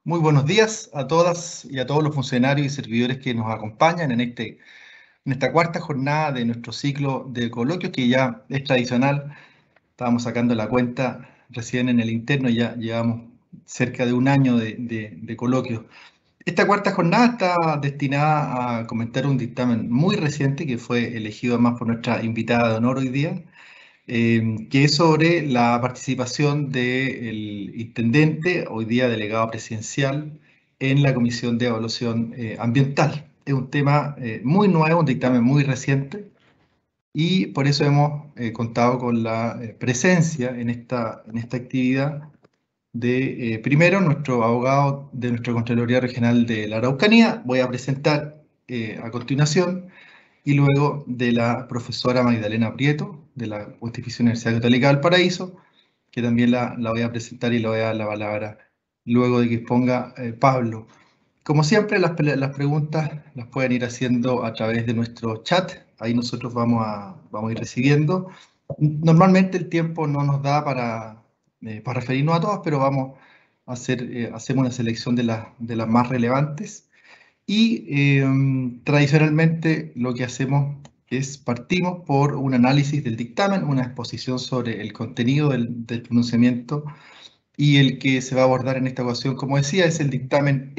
Muy buenos días a todas y a todos los funcionarios y servidores que nos acompañan en esta cuarta jornada de nuestro ciclo de coloquios, que ya es tradicional. Estábamos sacando la cuenta recién en el interno y ya llevamos cerca de un año de coloquios. Esta cuarta jornada está destinada a comentar un dictamen muy reciente que fue elegido además por nuestra invitada de honor hoy día, que es sobre la participación del intendente, hoy día delegado presidencial, en la Comisión de Evaluación Ambiental. Es un tema muy nuevo, un dictamen muy reciente, y por eso hemos contado con la presencia en esta actividad de, primero, nuestro abogado de nuestra Contraloría Regional de la Araucanía. Voy a presentar a continuación, y luego de la profesora Magdalena Prieto, de la Pontificia Universidad Católica del Paraíso, que también la voy a presentar y le voy a dar la palabra luego de que exponga Pablo. Como siempre, las preguntas las pueden ir haciendo a través de nuestro chat, ahí nosotros vamos a ir recibiendo. Normalmente el tiempo no nos da para referirnos a todas, pero vamos a hacemos una selección de las más relevantes. Y tradicionalmente lo que hacemos es partimos por un análisis del dictamen, una exposición sobre el contenido del pronunciamiento, y el que se va a abordar en esta ocasión, como decía, es el dictamen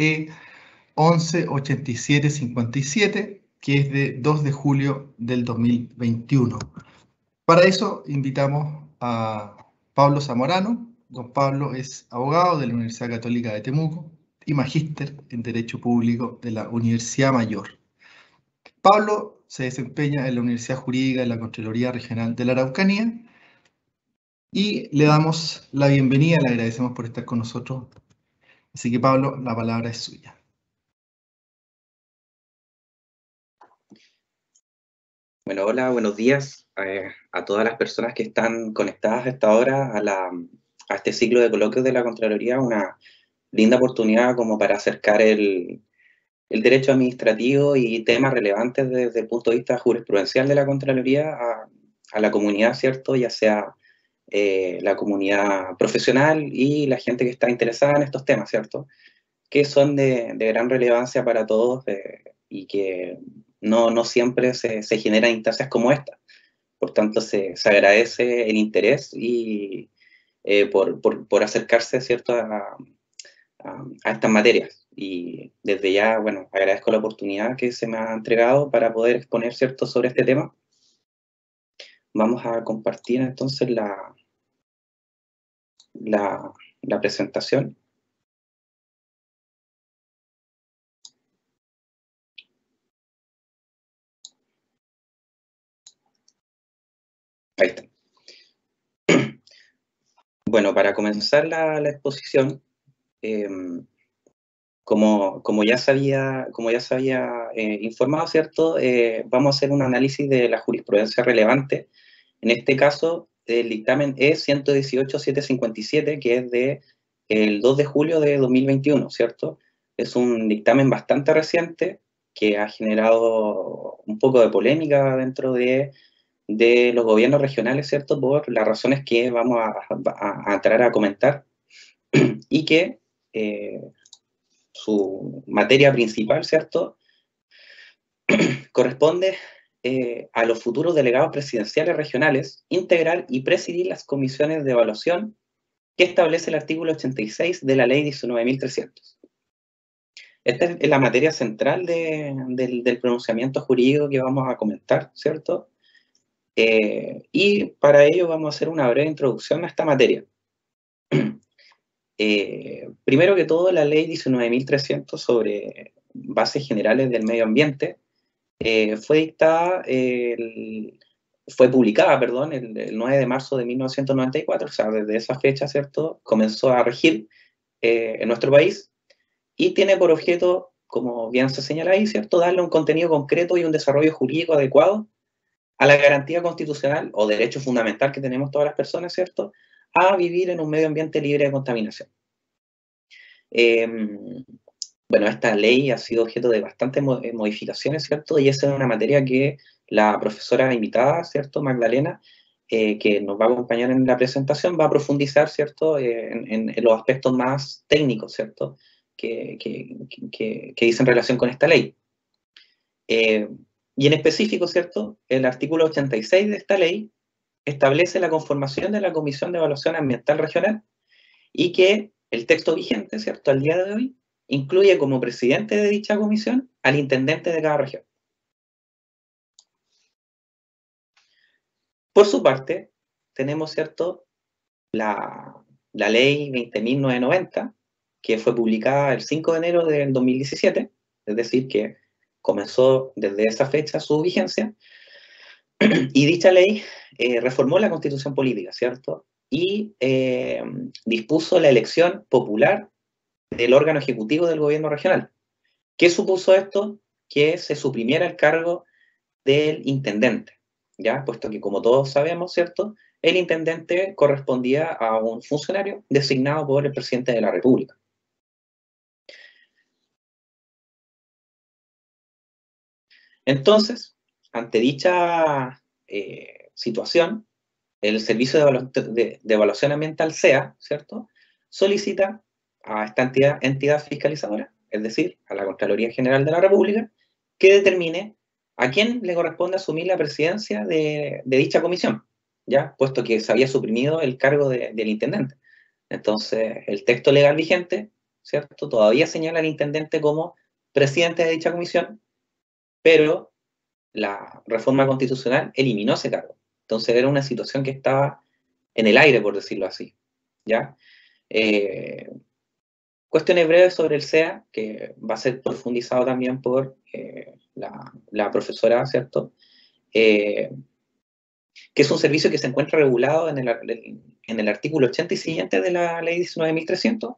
E118757, que es de 2 de julio del 2021. Para eso invitamos a Pablo Zamorano. Don Pablo es abogado de la Universidad Católica de Temuco y magíster en Derecho Público de la Universidad Mayor. Pablo se desempeña en la Universidad Jurídica de la Contraloría Regional de la Araucanía, y le damos la bienvenida, le agradecemos por estar con nosotros. Así que, Pablo, la palabra es suya. Bueno, hola, buenos días a todas las personas que están conectadas a esta hora a este ciclo de coloquios de la Contraloría, una linda oportunidad como para acercar el derecho administrativo y temas relevantes desde el punto de vista jurisprudencial de la Contraloría a la comunidad, ¿cierto? Ya sea la comunidad profesional y la gente que está interesada en estos temas, ¿cierto? Que son de gran relevancia para todos y que no siempre se generan instancias como esta. Por tanto, se agradece el interés y por acercarse, ¿cierto?, a estas materias. Y desde ya, bueno, agradezco la oportunidad que se me ha entregado para poder exponer, ¿cierto?, sobre este tema. Vamos a compartir entonces la presentación. Ahí está. Bueno, para comenzar la exposición, como ya se había informado, ¿cierto? Vamos a hacer un análisis de la jurisprudencia relevante. En este caso, el dictamen E118757, que es de el 2 de julio de 2021, ¿cierto? Es un dictamen bastante reciente que ha generado un poco de polémica dentro de los gobiernos regionales, ¿cierto? Por las razones que vamos a entrar a comentar y que su materia principal, ¿cierto?, corresponde a los futuros delegados presidenciales regionales, integrar y presidir las comisiones de evaluación que establece el artículo 86 de la ley 19.300. Esta es la materia central del pronunciamiento jurídico que vamos a comentar, ¿cierto? Y para ello vamos a hacer una breve introducción a esta materia. Primero que todo, la ley 19.300 sobre bases generales del medio ambiente fue publicada, perdón, el 9 de marzo de 1994, o sea, desde esa fecha, ¿cierto?, comenzó a regir en nuestro país y tiene por objeto, como bien se señala ahí, ¿cierto?, darle un contenido concreto y un desarrollo jurídico adecuado a la garantía constitucional o derecho fundamental que tenemos todas las personas, ¿cierto?, a vivir en un medio ambiente libre de contaminación. Bueno, esta ley ha sido objeto de bastantes modificaciones, ¿cierto? Y esa es una materia que la profesora invitada, ¿cierto?, Magdalena, que nos va a acompañar en la presentación, va a profundizar, ¿cierto?, en los aspectos más técnicos, ¿cierto?, que dicen relación con esta ley. Y en específico, ¿cierto? El artículo 86 de esta ley establece la conformación de la Comisión de Evaluación Ambiental Regional y que el texto vigente, ¿cierto?, al día de hoy, incluye como presidente de dicha comisión al intendente de cada región. Por su parte, tenemos, ¿cierto?, la ley 20.990, que fue publicada el 5 de enero del 2017, es decir, que comenzó desde esa fecha su vigencia, y dicha ley reformó la Constitución política, ¿cierto?, y dispuso la elección popular del órgano ejecutivo del gobierno regional. ¿Qué supuso esto? Que se suprimiera el cargo del intendente, ¿ya? Puesto que, como todos sabemos, ¿cierto?, el intendente correspondía a un funcionario designado por el presidente de la República. Entonces, ante dicha situación, el Servicio de Evaluación Ambiental, SEA, ¿cierto?, solicita a esta entidad fiscalizadora, es decir, a la Contraloría General de la República, que determine a quién le corresponde asumir la presidencia de dicha comisión, ¿ya? Puesto que se había suprimido el cargo del intendente. Entonces, el texto legal vigente, ¿cierto?, todavía señala al intendente como presidente de dicha comisión, pero la reforma constitucional eliminó ese cargo. Entonces, era una situación que estaba en el aire, por decirlo así, ¿ya? Cuestiones breves sobre el SEA, que va a ser profundizado también por la profesora, ¿cierto? Que es un servicio que se encuentra regulado en el artículo 80 y siguiente de la ley 19.300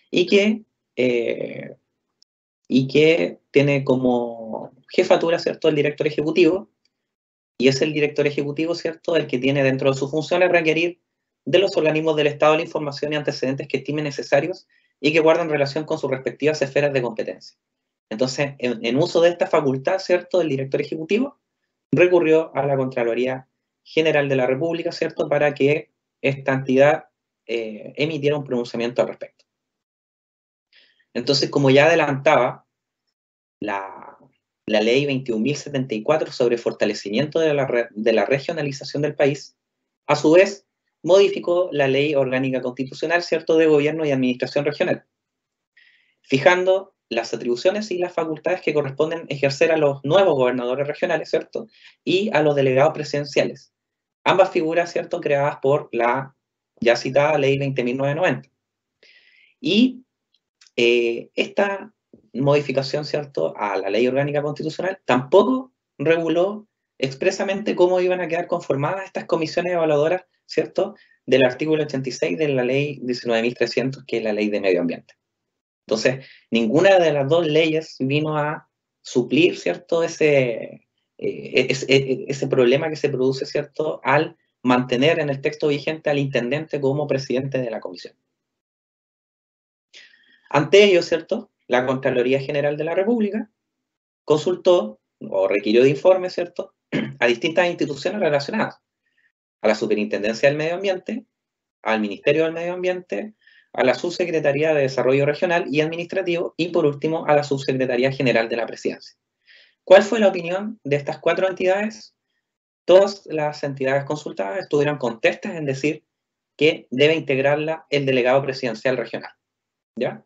y que tiene como jefatura, ¿cierto?, el director ejecutivo, y es el director ejecutivo, ¿cierto?, el que tiene dentro de sus funciones requerir de los organismos del Estado la información y antecedentes que estimen necesarios y que guarden relación con sus respectivas esferas de competencia. Entonces, en uso de esta facultad, ¿cierto?, el director ejecutivo recurrió a la Contraloría General de la República, ¿cierto?, para que esta entidad emitiera un pronunciamiento al respecto. Entonces, como ya adelantaba, la ley 21.074 sobre fortalecimiento de la regionalización del país, a su vez, modificó la ley orgánica constitucional, ¿cierto?, de gobierno y administración regional, fijando las atribuciones y las facultades que corresponden ejercer a los nuevos gobernadores regionales, ¿cierto?, y a los delegados presidenciales. Ambas figuras, ¿cierto?, creadas por la ya citada ley 20.990. Y esta modificación, ¿cierto?, a la ley orgánica constitucional tampoco reguló expresamente cómo iban a quedar conformadas estas comisiones evaluadoras, ¿cierto?, del artículo 86 de la ley 19.300, que es la ley de medio ambiente. Entonces, ninguna de las dos leyes vino a suplir, ¿cierto?, ese problema que se produce, ¿cierto?, al mantener en el texto vigente al intendente como presidente de la comisión. Ante ello, ¿cierto?, la Contraloría General de la República consultó o requirió de informes, ¿cierto?, a distintas instituciones relacionadas, a la Superintendencia del Medio Ambiente, al Ministerio del Medio Ambiente, a la Subsecretaría de Desarrollo Regional y Administrativo y, por último, a la Subsecretaría General de la Presidencia. ¿Cuál fue la opinión de estas cuatro entidades? Todas las entidades consultadas estuvieron contestas en decir que debe integrarla el delegado presidencial regional, ¿ya?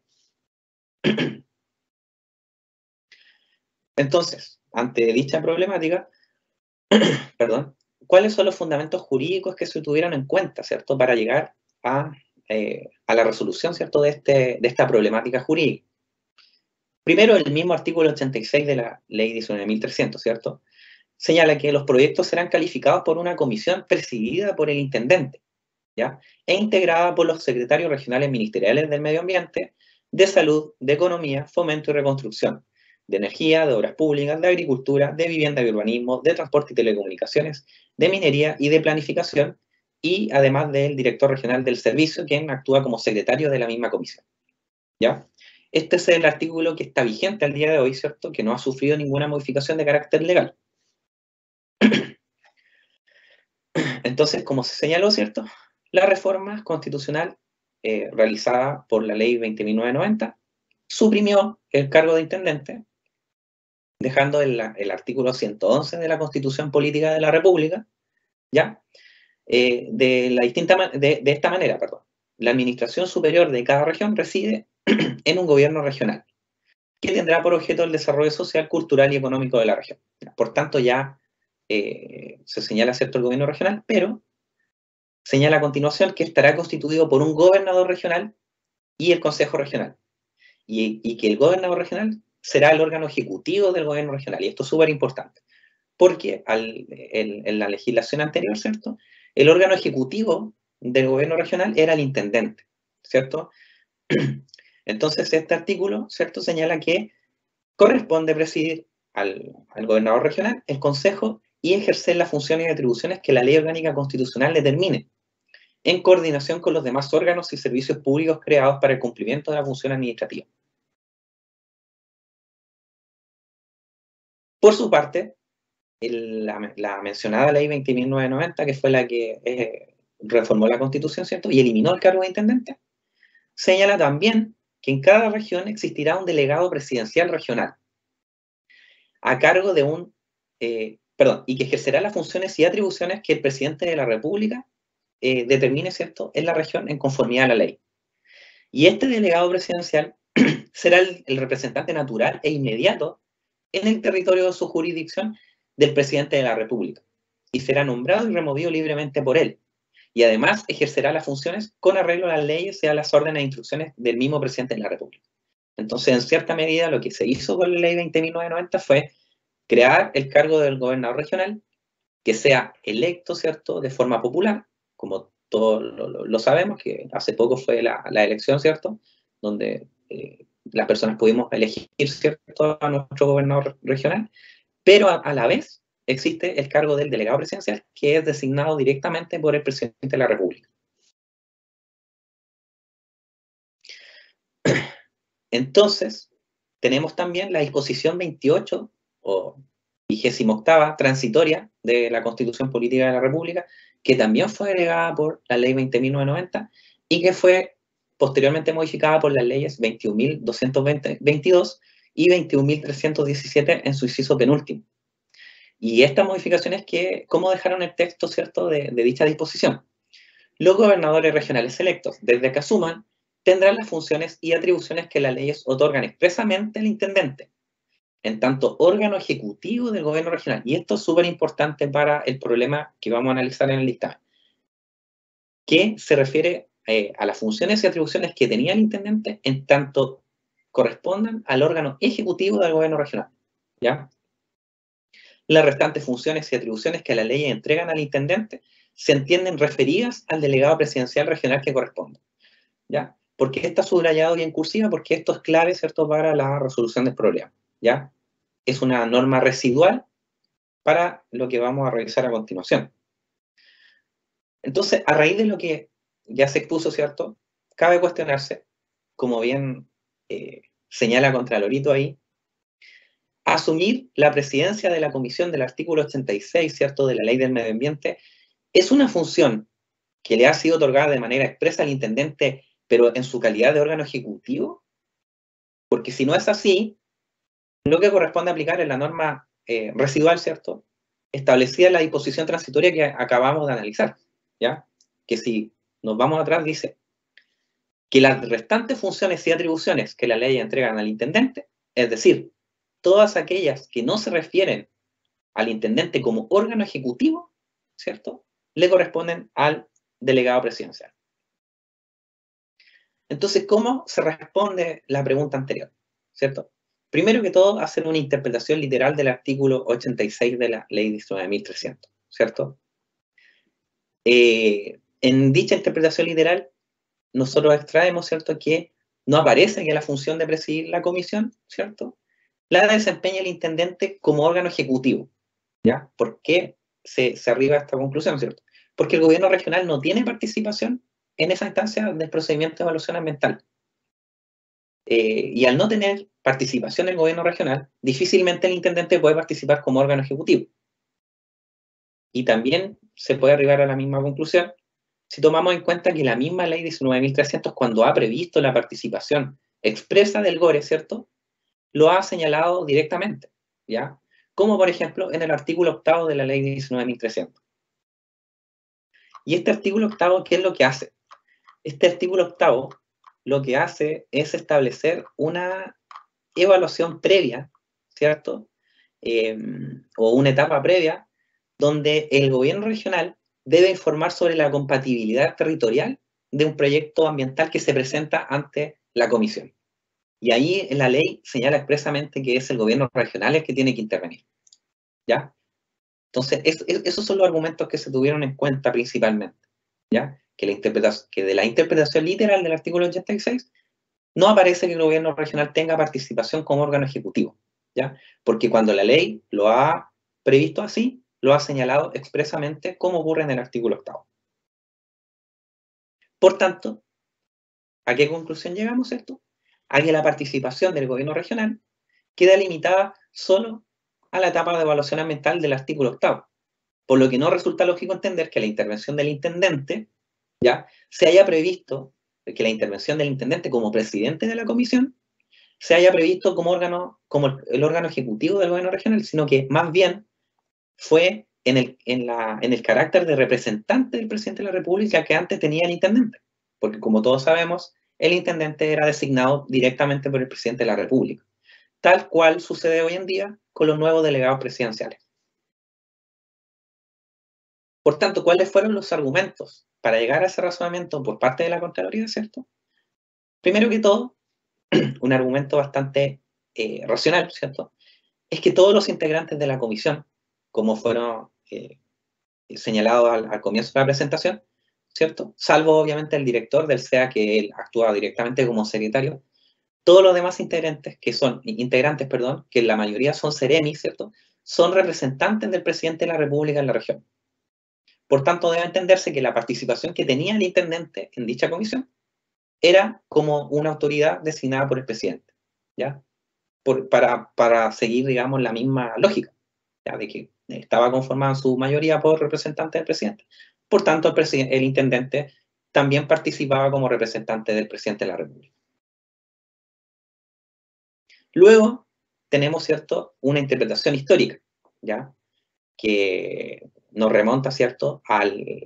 Entonces, ante dicha problemática, perdón, ¿cuáles son los fundamentos jurídicos que se tuvieron en cuenta, ¿cierto?, para llegar a la resolución, ¿cierto?, de esta problemática jurídica? Primero, el mismo artículo 86 de la ley 19.300, ¿cierto?, señala que los proyectos serán calificados por una comisión presidida por el intendente, ¿ya?, e integrada por los secretarios regionales ministeriales del medio ambiente, de salud, de economía, fomento y reconstrucción, de energía, de obras públicas, de agricultura, de vivienda y urbanismo, de transporte y telecomunicaciones, de minería y de planificación, y además del director regional del servicio, quien actúa como secretario de la misma comisión, ¿ya? Este es el artículo que está vigente al día de hoy, ¿cierto?, que no ha sufrido ninguna modificación de carácter legal. Entonces, como se señaló, ¿cierto?, la reforma constitucional realizada por la ley 20.990 suprimió el cargo de intendente, dejando el artículo 111 de la Constitución Política de la República, ¿ya? De esta manera, perdón. La administración superior de cada región reside en un gobierno regional, que tendrá por objeto el desarrollo social, cultural y económico de la región. Por tanto, ya se señala, ¿cierto?, el gobierno regional, pero señala a continuación que estará constituido por un gobernador regional y el consejo regional. Y que el gobernador regional será el órgano ejecutivo del gobierno regional. Y esto es súper importante, porque en la legislación anterior, ¿cierto?, el órgano ejecutivo del gobierno regional era el intendente, ¿cierto? Entonces, este artículo, ¿cierto?, señala que corresponde presidir al gobernador regional, el consejo, y ejercer las funciones y atribuciones que la ley orgánica constitucional determine, en coordinación con los demás órganos y servicios públicos creados para el cumplimiento de la función administrativa. Por su parte, la mencionada ley 20.990, que fue la que reformó la Constitución, ¿cierto?, y eliminó el cargo de intendente, señala también que en cada región existirá un delegado presidencial regional, a cargo de y que ejercerá las funciones y atribuciones que el presidente de la República determine, ¿cierto?, en la región en conformidad a la ley. Y este delegado presidencial será el representante natural e inmediato en el territorio de su jurisdicción del presidente de la República, y será nombrado y removido libremente por él. Y además ejercerá las funciones con arreglo a las leyes y a las órdenes e instrucciones del mismo presidente de la República. Entonces, en cierta medida, lo que se hizo con la ley 20.990 fue crear el cargo del gobernador regional, que sea electo, ¿cierto?, de forma popular, como todos lo sabemos, que hace poco fue la elección, ¿cierto?, donde las personas pudimos elegir, ¿cierto?, a nuestro gobernador regional, pero a la vez existe el cargo del delegado presidencial, que es designado directamente por el presidente de la República. Entonces, tenemos también la disposición 28 o 28ª transitoria de la Constitución Política de la República, que también fue agregada por la ley 20.990 y que fue posteriormente modificada por las leyes 21.222 y 21.317 en su inciso penúltimo. Y estas modificaciones, ¿cómo dejaron el texto, ¿cierto?, de dicha disposición? Los gobernadores regionales electos, desde que asuman, tendrán las funciones y atribuciones que las leyes otorgan expresamente al intendente, en tanto órgano ejecutivo del gobierno regional. Y esto es súper importante para el problema que vamos a analizar en el dictamen, que se refiere a las funciones y atribuciones que tenía el intendente en tanto correspondan al órgano ejecutivo del gobierno regional, ¿ya? Las restantes funciones y atribuciones que la ley entregan al intendente se entienden referidas al delegado presidencial regional que corresponde, ¿ya? ¿Por qué está subrayado y en cursiva? Porque esto es clave, ¿cierto?, para la resolución del problema, ¿ya? Es una norma residual para lo que vamos a revisar a continuación. Entonces, a raíz de lo que ya se expuso, ¿cierto?, cabe cuestionarse, como bien señala Contralorito ahí, asumir la presidencia de la comisión del artículo 86, ¿cierto?, de la Ley del Medio Ambiente, es una función que le ha sido otorgada de manera expresa al intendente, pero en su calidad de órgano ejecutivo, porque si no es así, lo que corresponde aplicar es la norma residual, ¿cierto?, establecida en la disposición transitoria que acabamos de analizar, ¿ya? Que si nos vamos atrás, dice que las restantes funciones y atribuciones que la ley entregan al intendente, es decir, todas aquellas que no se refieren al intendente como órgano ejecutivo, ¿cierto?, le corresponden al delegado presidencial. Entonces, ¿cómo se responde la pregunta anterior? ¿Cierto? Primero que todo, hacer una interpretación literal del artículo 86 de la ley 19.300, ¿cierto? En dicha interpretación literal, nosotros extraemos, ¿cierto?, que no aparece que la función de presidir la comisión, ¿cierto?, la desempeña el intendente como órgano ejecutivo, ¿ya? ¿Por qué se arriba a esta conclusión, ¿cierto? Porque el gobierno regional no tiene participación en esa instancia del procedimiento de evaluación ambiental. Y al no tener participación en el gobierno regional, difícilmente el intendente puede participar como órgano ejecutivo. Y también se puede arribar a la misma conclusión si tomamos en cuenta que la misma ley 19.300, cuando ha previsto la participación expresa del GORE, ¿cierto?, lo ha señalado directamente, ¿ya? Como por ejemplo en el artículo 8º de la ley 19.300. Y este artículo 8º, ¿qué es lo que hace? Este artículo 8º lo que hace es establecer una evaluación previa, ¿cierto? O una etapa previa, donde el gobierno regional debe informar sobre la compatibilidad territorial de un proyecto ambiental que se presenta ante la comisión. Y ahí en la ley señala expresamente que es el gobierno regional el que tiene que intervenir, ¿ya? Entonces, esos son los argumentos que se tuvieron en cuenta principalmente, ¿ya? Que de la interpretación literal del artículo 86 no aparece que el gobierno regional tenga participación como órgano ejecutivo, ¿ya? Porque cuando la ley lo ha previsto así, lo ha señalado expresamente como ocurre en el artículo 8º. Por tanto, ¿a qué conclusión llegamos, cierto? A que la participación del gobierno regional queda limitada solo a la etapa de evaluación ambiental del artículo 8º, por lo que no resulta lógico entender que la intervención del intendente, ¿ya?, se haya previsto, que la intervención del intendente como presidente de la comisión se haya previsto como el órgano ejecutivo del gobierno regional, sino que más bien fue en el carácter de representante del presidente de la República que antes tenía el intendente, porque como todos sabemos, el intendente era designado directamente por el presidente de la República, tal cual sucede hoy en día con los nuevos delegados presidenciales. Por tanto, ¿cuáles fueron los argumentos para llegar a ese razonamiento por parte de la Contraloría, cierto? Primero que todo, un argumento bastante racional, ¿cierto?, es que todos los integrantes de la comisión, como fueron señalados al comienzo de la presentación, ¿cierto?, salvo obviamente el director del SEA, que él actúa directamente como secretario, todos los demás integrantes, que la mayoría son seremis, ¿cierto?, son representantes del presidente de la República en la región. Por tanto, debe entenderse que la participación que tenía el intendente en dicha comisión era como una autoridad designada por el presidente, ¿ya? Para seguir, digamos, la misma lógica, ¿ya?, de que estaba conformada en su mayoría por representantes del presidente. Por tanto, el intendente también participaba como representante del presidente de la República. Luego tenemos, ¿cierto?, una interpretación histórica, ¿ya?, que nos remonta, ¿cierto?, a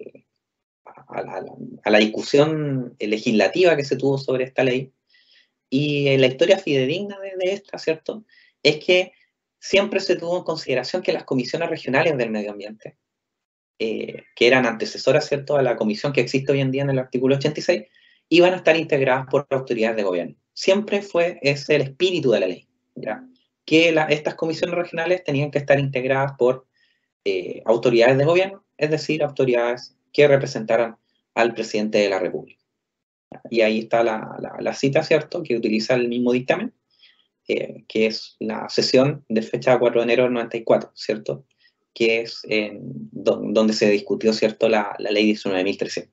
la discusión legislativa que se tuvo sobre esta ley. Y la historia fidedigna de esta, ¿cierto?, es que siempre se tuvo en consideración que las comisiones regionales del medio ambiente, que eran antecesoras, ¿cierto?, a la comisión que existe hoy en día en el artículo 86, iban a estar integradas por autoridades de gobierno. Siempre fue ese el espíritu de la ley, ¿ya?, que estas comisiones regionales tenían que estar integradas por autoridades de gobierno, es decir, autoridades que representaran al presidente de la República. Y ahí está la cita, ¿cierto?, que utiliza el mismo dictamen, que es la sesión de fecha 4 de enero del 94, ¿cierto?, que es donde se discutió, ¿cierto?, la ley 19.300.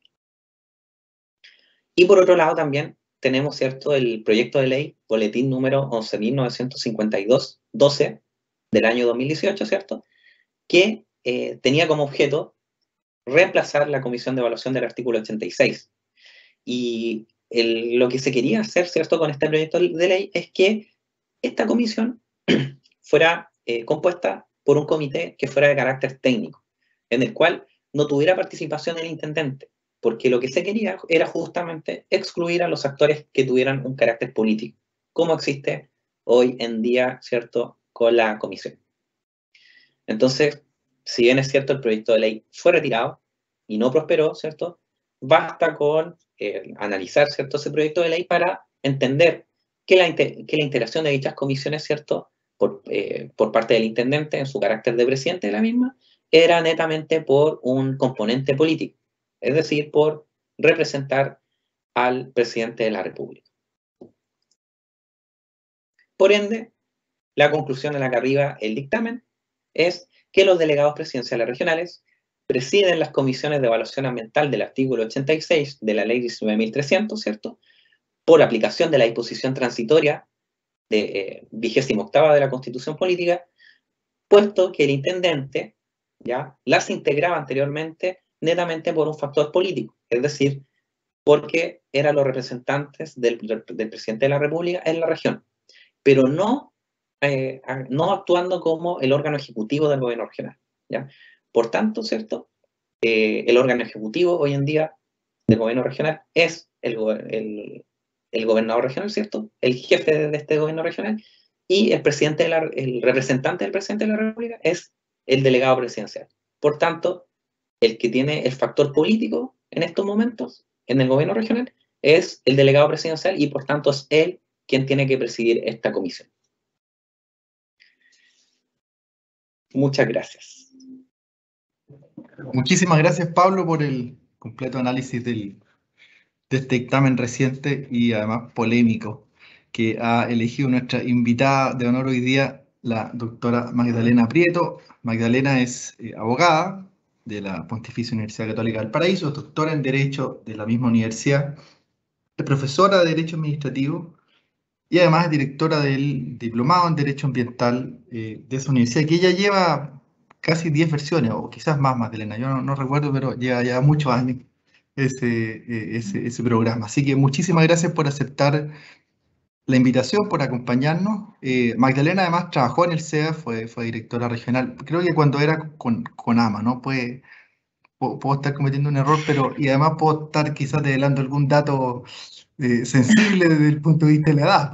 Y por otro lado también tenemos, ¿cierto?, el proyecto de ley, boletín número 11.952-12 del año 2018, ¿cierto?, que tenía como objeto reemplazar la comisión de evaluación del artículo 86. Y lo que se quería hacer, ¿cierto?, con este proyecto de ley es que esta comisión fuera compuesta por un comité que fuera de carácter técnico, en el cual no tuviera participación el intendente, porque lo que se quería era justamente excluir a los actores que tuvieran un carácter político, como existe hoy en día, ¿cierto?, con la comisión. Entonces, si bien es cierto, el proyecto de ley fue retirado y no prosperó, ¿cierto?, basta con analizar, ¿cierto?, ese proyecto de ley para entender que la integración de dichas comisiones, ¿cierto?, por parte del intendente en su carácter de presidente de la misma, era netamente por un componente político, es decir, por representar al presidente de la República. Por ende, la conclusión en la que arriba el dictamen es que los delegados presidenciales regionales presiden las comisiones de evaluación ambiental del artículo 86 de la ley 19.300, ¿cierto?, por aplicación de la disposición transitoria de 28ª de la Constitución Política, puesto que el intendente ya las integraba anteriormente netamente por un factor político, es decir, porque eran los representantes del presidente de la República en la región, pero no actuando como el órgano ejecutivo del gobierno regional, ¿ya? Por tanto, ¿cierto? El órgano ejecutivo hoy en día del gobierno regional es el gobernador regional, ¿cierto? El jefe de este gobierno regional, y el representante del presidente de la República es el delegado presidencial. Por tanto, el que tiene el factor político en estos momentos en el gobierno regional es el delegado presidencial, y por tanto es él quien tiene que presidir esta comisión. Muchas gracias. Muchísimas gracias, Pablo, por el completo análisis de este dictamen reciente y además polémico que ha elegido nuestra invitada de honor hoy día, la doctora Magdalena Prieto. Magdalena es abogada de la Pontificia Universidad Católica del Paraíso, doctora en Derecho de la misma universidad, es profesora de Derecho Administrativo y además es directora del Diplomado en Derecho Ambiental de esa universidad, que ella lleva casi 10 versiones, o quizás más, Magdalena, yo no recuerdo, pero lleva ya muchos años ese programa. Así que muchísimas gracias por aceptar la invitación, por acompañarnos. Magdalena además trabajó en el CEA, fue directora regional, creo que cuando era con AMA, ¿no? Puedo estar cometiendo un error, pero y además puedo estar quizás revelando algún dato sensible desde el punto de vista de la edad,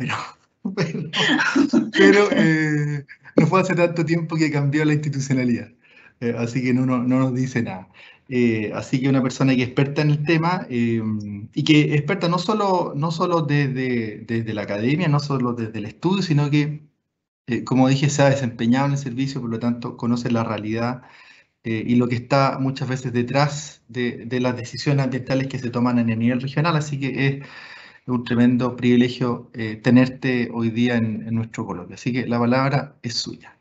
pero no fue hace tanto tiempo que cambió la institucionalidad, así que no nos dice nada. Así que una persona que es experta en el tema y que es experta no solo desde la academia, no solo desde el estudio, sino que, como dije, se ha desempeñado en el servicio, por lo tanto conoce la realidad y lo que está muchas veces detrás de las decisiones ambientales que se toman en el nivel regional, así que es un tremendo privilegio tenerte hoy día en nuestro coloquio. Así que la palabra es suya.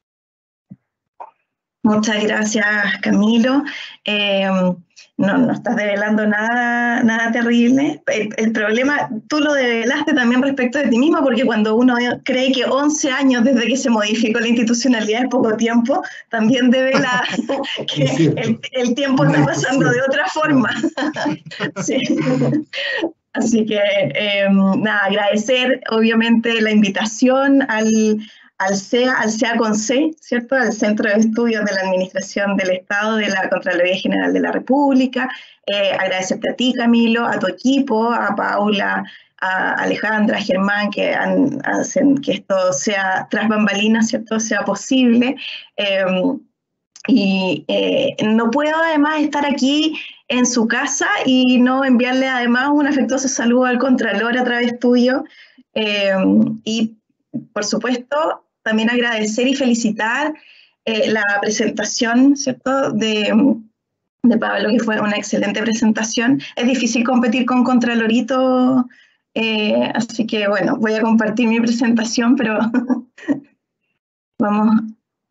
Muchas gracias, Camilo. No estás develando nada terrible. El problema, tú lo develaste también respecto de ti mismo, porque cuando uno cree que 11 años desde que se modificó la institucionalidad es poco tiempo, también devela que el tiempo está pasando de otra forma. Sí. Así que, nada, agradecer obviamente la invitación al CEA con C, ¿cierto? Al Centro de Estudios de la Administración del Estado de la Contraloría General de la República. Agradecerte a ti, Camilo, a tu equipo, a Paula, a Alejandra, a Germán, que hacen que esto sea tras bambalinas, ¿cierto? Sea posible. No puedo además estar aquí en su casa y no enviarle además un afectuoso saludo al Contralor a través tuyo. Y por supuesto, también agradecer y felicitar la presentación, ¿cierto?, de Pablo, que fue una excelente presentación. Es difícil competir con Contralorito, así que bueno, voy a compartir mi presentación, pero vamos.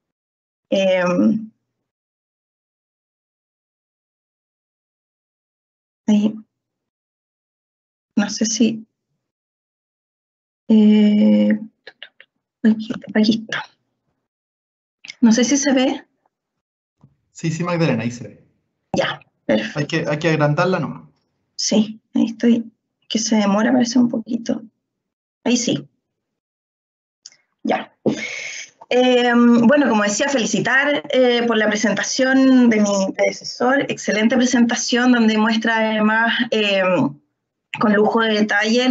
Ahí. No sé si... aquí está. No sé si se ve. Sí, Magdalena, ahí se ve. Ya, perfecto. Hay que agrandarla nomás. Sí, ahí estoy. Que se demora, parece un poquito. Ahí sí. Ya. Bueno, como decía, felicitar por la presentación de mi predecesor. Excelente presentación donde muestra además con lujo de detalle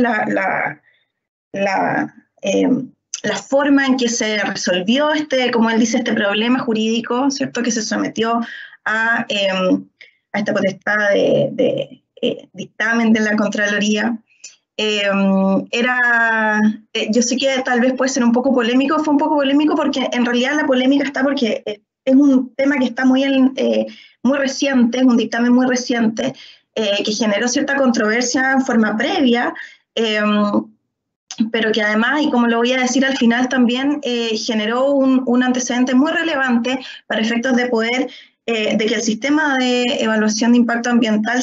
la forma en que se resolvió como él dice, este problema jurídico, ¿cierto?, que se sometió a esta potestad de dictamen de la Contraloría. Yo sé que tal vez puede ser un poco polémico, fue un poco polémico porque en realidad la polémica está porque es un tema que está muy reciente, es un dictamen muy reciente, que generó cierta controversia en forma previa, pero que además, y como lo voy a decir al final también, generó un antecedente muy relevante para efectos de poder, de que el sistema de evaluación de impacto ambiental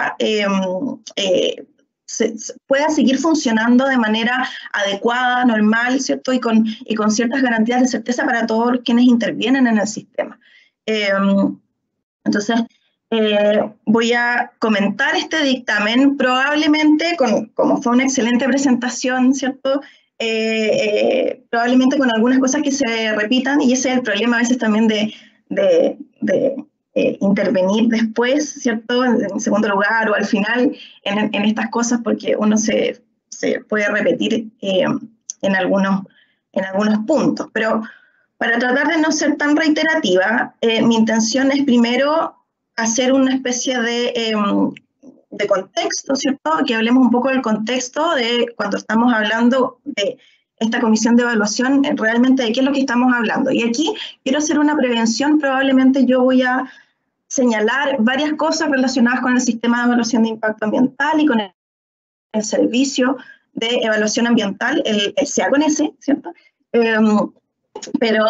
pueda seguir funcionando de manera adecuada, normal, ¿cierto? Y con ciertas garantías de certeza para todos quienes intervienen en el sistema. Entonces, voy a comentar este dictamen, probablemente, como fue una excelente presentación, ¿cierto? Probablemente con algunas cosas que se repitan, y ese es el problema a veces también de intervenir después, ¿cierto? En segundo lugar o al final en estas cosas, porque uno se puede repetir en algunos puntos. Pero para tratar de no ser tan reiterativa, mi intención es primero hacer una especie de contexto, ¿cierto? Que hablemos un poco del contexto de cuando estamos hablando de esta comisión de evaluación, realmente de qué es lo que estamos hablando. Y aquí quiero hacer una prevención, probablemente yo voy a señalar varias cosas relacionadas con el sistema de evaluación de impacto ambiental y con el servicio de evaluación ambiental, el SEA-CON-S, ¿cierto? Pero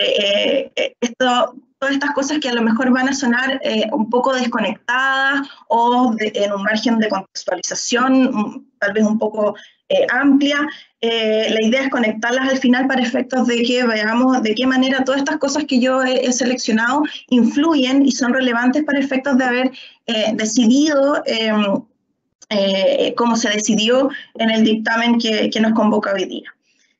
todas estas cosas que a lo mejor van a sonar un poco desconectadas o en un margen de contextualización tal vez un poco amplia, la idea es conectarlas al final para efectos de que veamos de qué manera todas estas cosas que yo he seleccionado influyen y son relevantes para efectos de haber decidido como se decidió en el dictamen que nos convoca hoy día.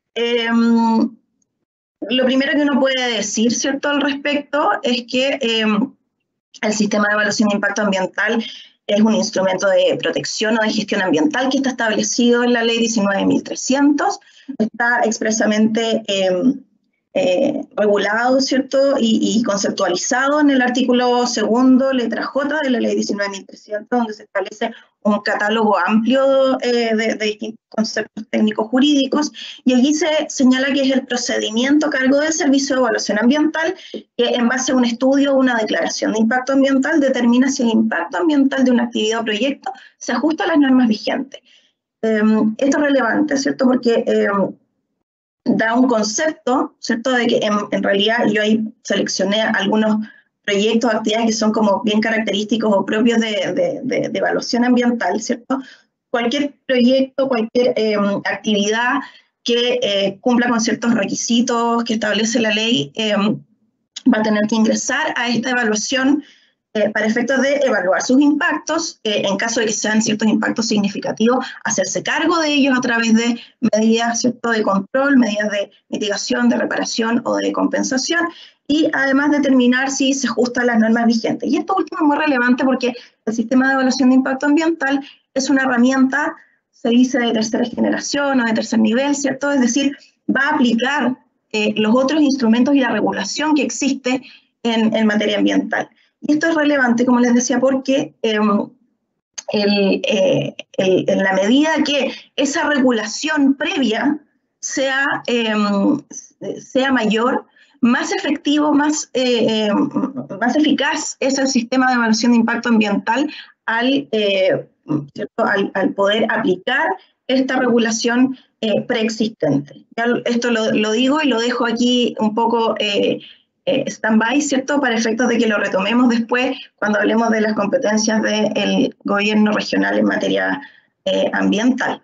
Lo primero que uno puede decir, ¿cierto?, al respecto es que el sistema de evaluación de impacto ambiental es un instrumento de protección o de gestión ambiental que está establecido en la Ley 19.300, está expresamente regulado, ¿cierto?, y conceptualizado en el artículo 2, letra J de la Ley 19.300, donde se establece un catálogo amplio de distintos conceptos técnicos jurídicos, y allí se señala que es el procedimiento a cargo del Servicio de Evaluación Ambiental, que en base a un estudio o una declaración de impacto ambiental determina si el impacto ambiental de una actividad o proyecto se ajusta a las normas vigentes. Esto es relevante, ¿cierto?, porque da un concepto, ¿cierto?, de que en realidad yo ahí seleccioné algunos proyectos o actividades que son como bien característicos o propios de evaluación ambiental, ¿cierto? Cualquier proyecto, cualquier actividad que cumpla con ciertos requisitos que establece la ley va a tener que ingresar a esta evaluación para efectos de evaluar sus impactos, en caso de que sean ciertos impactos significativos, hacerse cargo de ellos a través de medidas, ¿cierto?, de control, medidas de mitigación, de reparación o de compensación, y además determinar si se ajusta a las normas vigentes. Y esto último es muy relevante porque el sistema de evaluación de impacto ambiental es una herramienta, se dice, de tercera generación o de tercer nivel, ¿cierto? Es decir, va a aplicar los otros instrumentos y la regulación que existe en materia ambiental. Y esto es relevante, como les decía, porque en la medida que esa regulación previa sea mayor, más efectivo, más eficaz es el sistema de evaluación de impacto ambiental al poder aplicar esta regulación preexistente. Ya esto lo digo y lo dejo aquí un poco stand-by, ¿cierto?, para efectos de que lo retomemos después cuando hablemos de las competencias del gobierno regional en materia ambiental.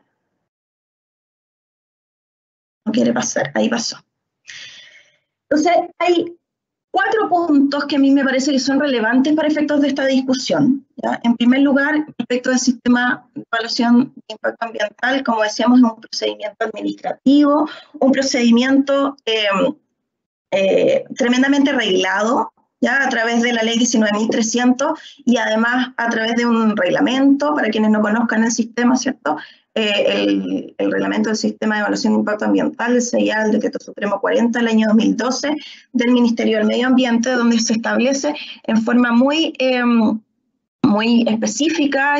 No quiere pasar, ahí pasó. Entonces, hay 4 puntos que a mí me parece que son relevantes para efectos de esta discusión, ¿ya? En primer lugar, respecto del sistema de evaluación de impacto ambiental, como decíamos, es un procedimiento administrativo, un procedimiento tremendamente reglado, ¿ya?, a través de la Ley 19.300 y además a través de un reglamento, para quienes no conozcan el sistema, ¿cierto?, el reglamento del sistema de evaluación de impacto ambiental, el CIA, el Decreto Supremo 40 del año 2012 del Ministerio del Medio Ambiente, donde se establece en forma muy específica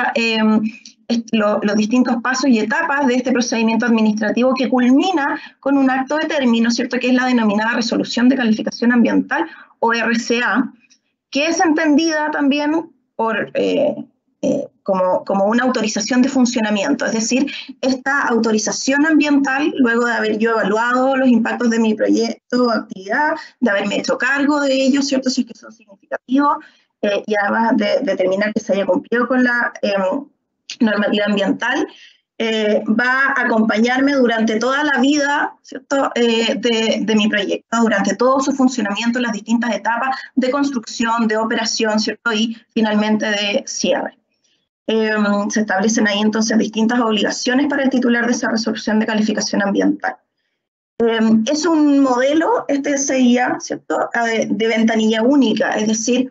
los distintos pasos y etapas de este procedimiento administrativo que culmina con un acto de término, ¿cierto?, que es la denominada Resolución de Calificación Ambiental, o RCA, que es entendida también por como una autorización de funcionamiento, es decir, esta autorización ambiental, luego de haber yo evaluado los impactos de mi proyecto o actividad, de haberme hecho cargo de ellos, ¿cierto?, si es que son significativos, y además de determinar que se haya cumplido con la normativa ambiental, va a acompañarme durante toda la vida, ¿cierto? De mi proyecto, durante todo su funcionamiento, las distintas etapas de construcción, de operación, ¿cierto? Y finalmente de cierre. Se establecen ahí entonces distintas obligaciones para el titular de esa resolución de calificación ambiental. Es un modelo, este CIA, ¿cierto? De ventanilla única, es decir,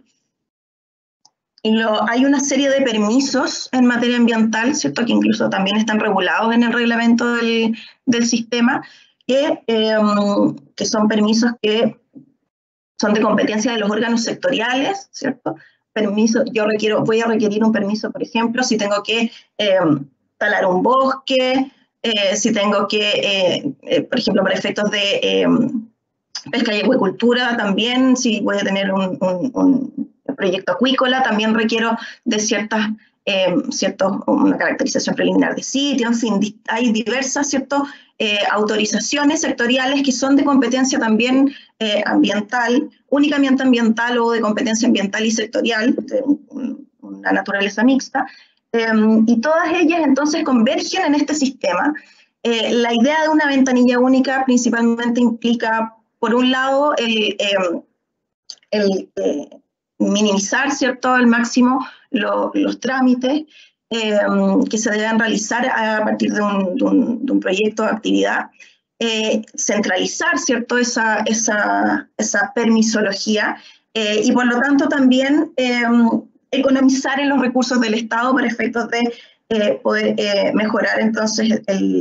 hay una serie de permisos en materia ambiental, ¿cierto? Que incluso también están regulados en el reglamento del sistema, que son permisos que son de competencia de los órganos sectoriales, ¿cierto? Permiso, voy a requerir un permiso, por ejemplo, si tengo que talar un bosque, si tengo que, por ejemplo, para efectos de pesca y acuicultura también, si voy a tener un proyecto acuícola, también requiero de una caracterización preliminar de sitio, en fin, hay diversas autorizaciones sectoriales que son de competencia también ambiental, únicamente ambiental o de competencia ambiental y sectorial, de una naturaleza mixta, y todas ellas entonces convergen en este sistema. La idea de una ventanilla única principalmente implica, por un lado, el minimizar, ¿cierto?, al máximo los trámites que se deben realizar a partir de un proyecto de actividad, centralizar, ¿cierto?, esa permisología y por lo tanto también economizar en los recursos del Estado para efectos de poder mejorar entonces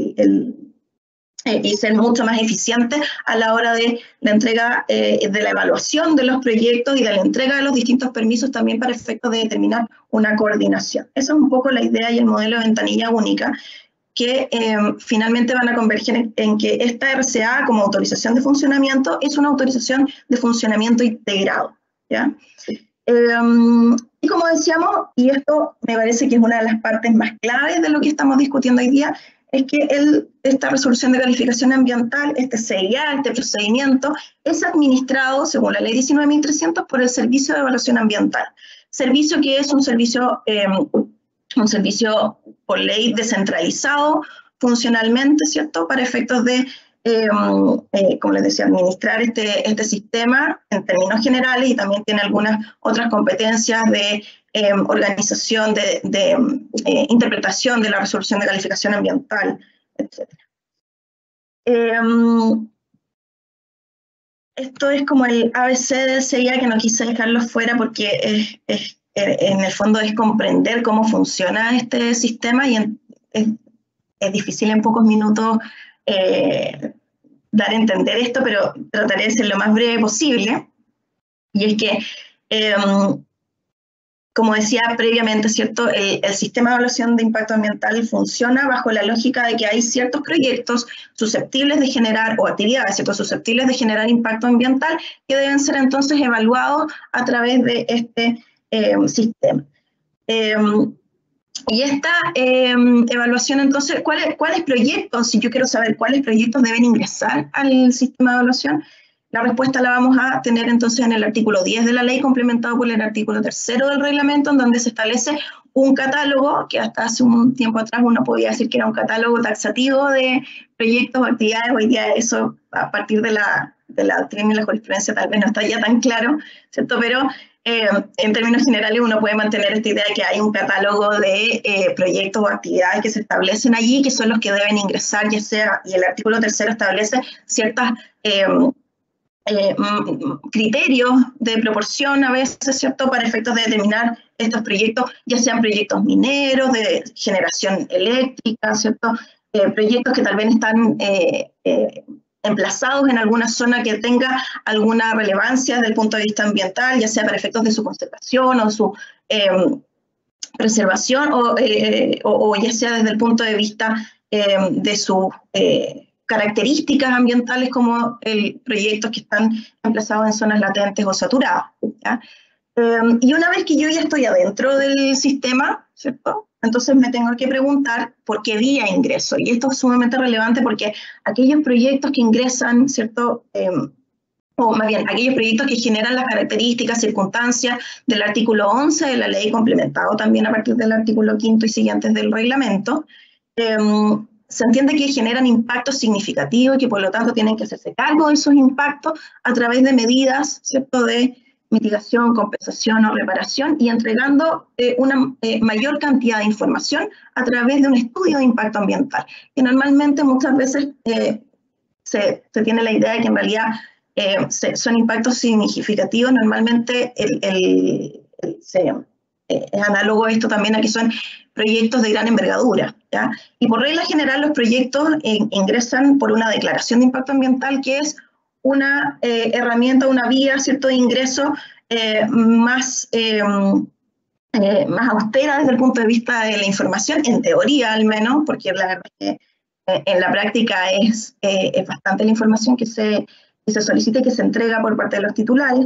y ser mucho más eficiente a la hora de la entrega, de la evaluación de los proyectos y de la entrega de los distintos permisos también para efectos de determinar una coordinación. Esa es un poco la idea y el modelo de ventanilla única, que finalmente van a converger en que esta RCA como autorización de funcionamiento es una autorización de funcionamiento integrado, ¿ya? Sí. Y como decíamos, y esto me parece que es una de las partes más claves de lo que estamos discutiendo hoy día, es que esta resolución de calificación ambiental, este CIA, este procedimiento, es administrado, según la ley 19.300, por el Servicio de Evaluación Ambiental. Servicio que es un servicio por ley descentralizado funcionalmente, ¿cierto?, para efectos de, como les decía, administrar este sistema en términos generales, y también tiene algunas otras competencias de organización, de interpretación de la resolución de calificación ambiental, etc. Esto es como el ABC del CIA, que no quise dejarlo fuera porque en el fondo es comprender cómo funciona este sistema, y es difícil en pocos minutos dar a entender esto, pero trataré de ser lo más breve posible. Y es que como decía previamente, ¿cierto?, el sistema de evaluación de impacto ambiental funciona bajo la lógica de que hay ciertos proyectos susceptibles de generar, o actividades, ¿cierto?, susceptibles de generar impacto ambiental, que deben ser entonces evaluados a través de este sistema. Y esta evaluación, entonces, ¿cuáles proyectos, si yo quiero saber cuáles proyectos deben ingresar al sistema de evaluación? La respuesta la vamos a tener entonces en el artículo 10 de la ley, complementado por el artículo 3º del reglamento, en donde se establece un catálogo, que hasta hace un tiempo atrás uno podía decir que era un catálogo taxativo de proyectos o actividades. Hoy día eso, a partir de la doctrina y la jurisprudencia, tal vez no está ya tan claro, ¿cierto? Pero en términos generales uno puede mantener esta idea de que hay un catálogo de proyectos o actividades que se establecen allí, que son los que deben ingresar, ya sea, y el artículo 3º establece ciertas criterios de proporción a veces, ¿cierto?, para efectos de determinar estos proyectos, ya sean proyectos mineros, de generación eléctrica, ¿cierto?, proyectos que tal vez están emplazados en alguna zona que tenga alguna relevancia desde el punto de vista ambiental, ya sea para efectos de su conservación o su preservación, o ya sea desde el punto de vista de sus características ambientales, como proyectos que están emplazados en zonas latentes o saturadas, ¿ya? Y una vez que yo ya estoy adentro del sistema, ¿cierto?, entonces me tengo que preguntar por qué vía ingreso. Y esto es sumamente relevante porque aquellos proyectos que ingresan, ¿cierto?, o más bien, aquellos proyectos que generan las características, circunstancias del artículo 11 de la ley, complementado también a partir del artículo 5º y siguientes del reglamento, se entiende que generan impactos significativos y que por lo tanto tienen que hacerse cargo de esos impactos a través de medidas, ¿cierto?, de mitigación, compensación o reparación, y entregando una mayor cantidad de información a través de un estudio de impacto ambiental, que normalmente muchas veces se tiene la idea de que en realidad son impactos significativos. Normalmente es análogo esto también a que son proyectos de gran envergadura, ¿ya? Y por regla general los proyectos ingresan por una declaración de impacto ambiental, que es una herramienta, una vía, ¿cierto?, de ingreso más austera desde el punto de vista de la información, en teoría al menos, porque la verdad es que en la práctica es bastante la información que se solicita y que se entrega por parte de los titulares,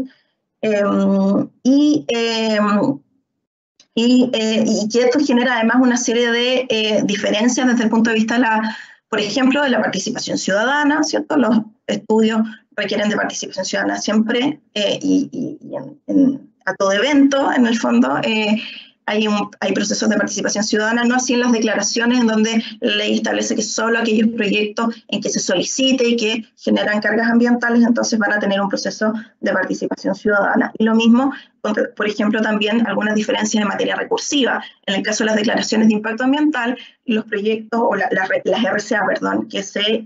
y que esto genera además una serie de diferencias desde el punto de vista, por ejemplo, de la participación ciudadana, ¿cierto? Los estudios requieren de participación ciudadana siempre, a todo evento, en el fondo, hay procesos de participación ciudadana, no así en las declaraciones, en donde la ley establece que solo aquellos proyectos en que se solicite y que generan cargas ambientales, entonces van a tener un proceso de participación ciudadana. Y lo mismo, por ejemplo, también algunas diferencias en materia recursiva. En el caso de las declaraciones de impacto ambiental, los proyectos, o las RCA, perdón, que se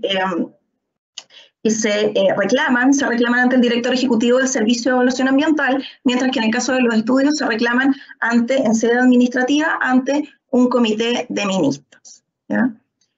reclaman ante el director ejecutivo del Servicio de Evaluación Ambiental, mientras que en el caso de los estudios se reclaman en sede administrativa ante un comité de ministros, ¿ya?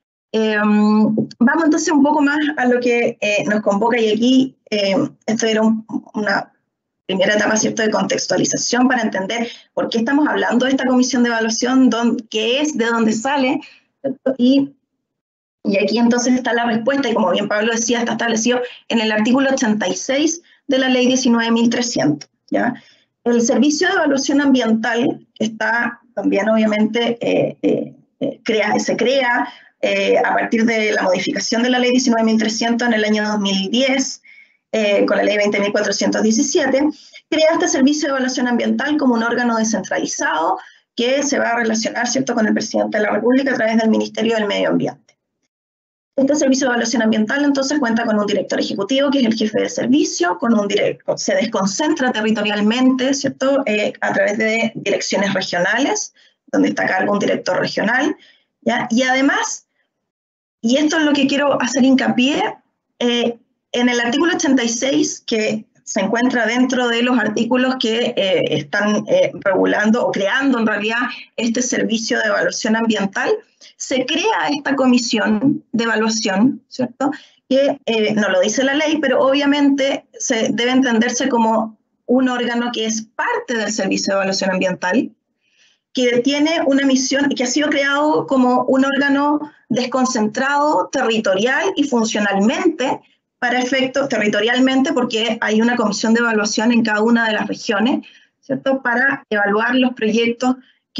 Vamos entonces un poco más a lo que nos convoca, y aquí esto era una primera etapa, ¿cierto?, de contextualización para entender por qué estamos hablando de esta comisión de evaluación, qué es, de dónde sale, ¿cierto? Y aquí entonces está la respuesta, y como bien Pablo decía, está establecido en el artículo 86 de la ley 19.300, ¿ya? El Servicio de Evaluación Ambiental está también obviamente, se crea a partir de la modificación de la ley 19.300 en el año 2010, con la ley 20.417, crea este Servicio de Evaluación Ambiental como un órgano descentralizado que se va a relacionar, ¿cierto?, con el presidente de la República a través del Ministerio del Medio Ambiente. Este Servicio de Evaluación Ambiental entonces cuenta con un director ejecutivo, que es el jefe de servicio, se desconcentra territorialmente, ¿cierto?, a través de direcciones regionales, donde está a cargo un director regional, ¿ya? Y además, y esto es lo que quiero hacer hincapié, en el artículo 86, que se encuentra dentro de los artículos que están regulando o creando en realidad este Servicio de Evaluación Ambiental, se crea esta comisión de evaluación, ¿cierto?, que no lo dice la ley, pero obviamente debe entenderse como un órgano que es parte del Servicio de Evaluación Ambiental, que tiene una misión, que ha sido creado como un órgano desconcentrado territorial y funcionalmente, para efectos territorialmente, porque hay una comisión de evaluación en cada una de las regiones, ¿cierto?, para evaluar los proyectos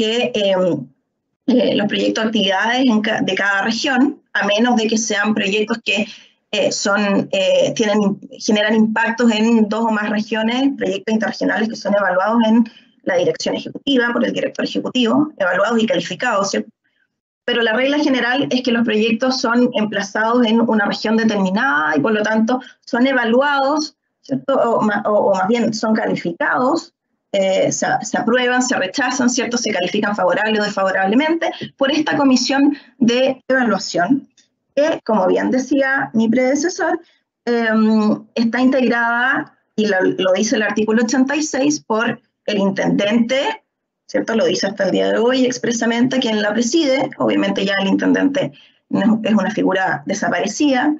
actividades de cada región, a menos de que sean proyectos que generan impactos en 2 o más regiones, proyectos interregionales que son evaluados en la dirección ejecutiva, por el director ejecutivo, evaluados y calificados, ¿cierto? Pero la regla general es que los proyectos son emplazados en una región determinada y por lo tanto son evaluados, ¿cierto?, o más bien son calificados, se aprueban, se rechazan, ¿cierto?, se califican favorable o desfavorablemente por esta comisión de evaluación, que, como bien decía mi predecesor, está integrada, y lo dice el artículo 86, por el intendente, ¿cierto?, lo dice hasta el día de hoy expresamente quien la preside. Obviamente ya el intendente es una figura desaparecida,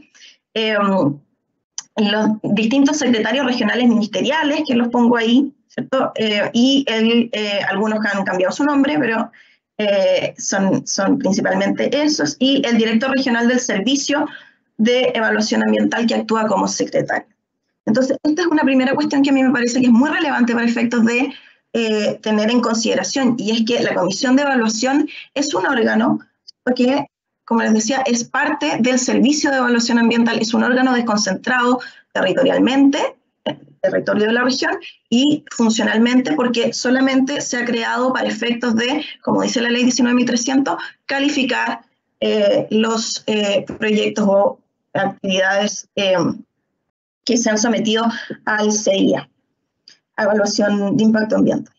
los distintos secretarios regionales ministeriales, que los pongo ahí, ¿cierto?, y algunos han cambiado su nombre, pero son principalmente esos, y el director regional del Servicio de Evaluación Ambiental, que actúa como secretario. Entonces, esta es una primera cuestión que a mí me parece que es muy relevante para efectos de tener en consideración, y es que la Comisión de Evaluación es un órgano que, como les decía, es parte del Servicio de Evaluación Ambiental, es un órgano desconcentrado territorialmente, territorio de la región, y funcionalmente porque solamente se ha creado para efectos de, como dice la ley 19.300, calificar, los proyectos o actividades que se han sometido al CIA, evaluación de impacto ambiental.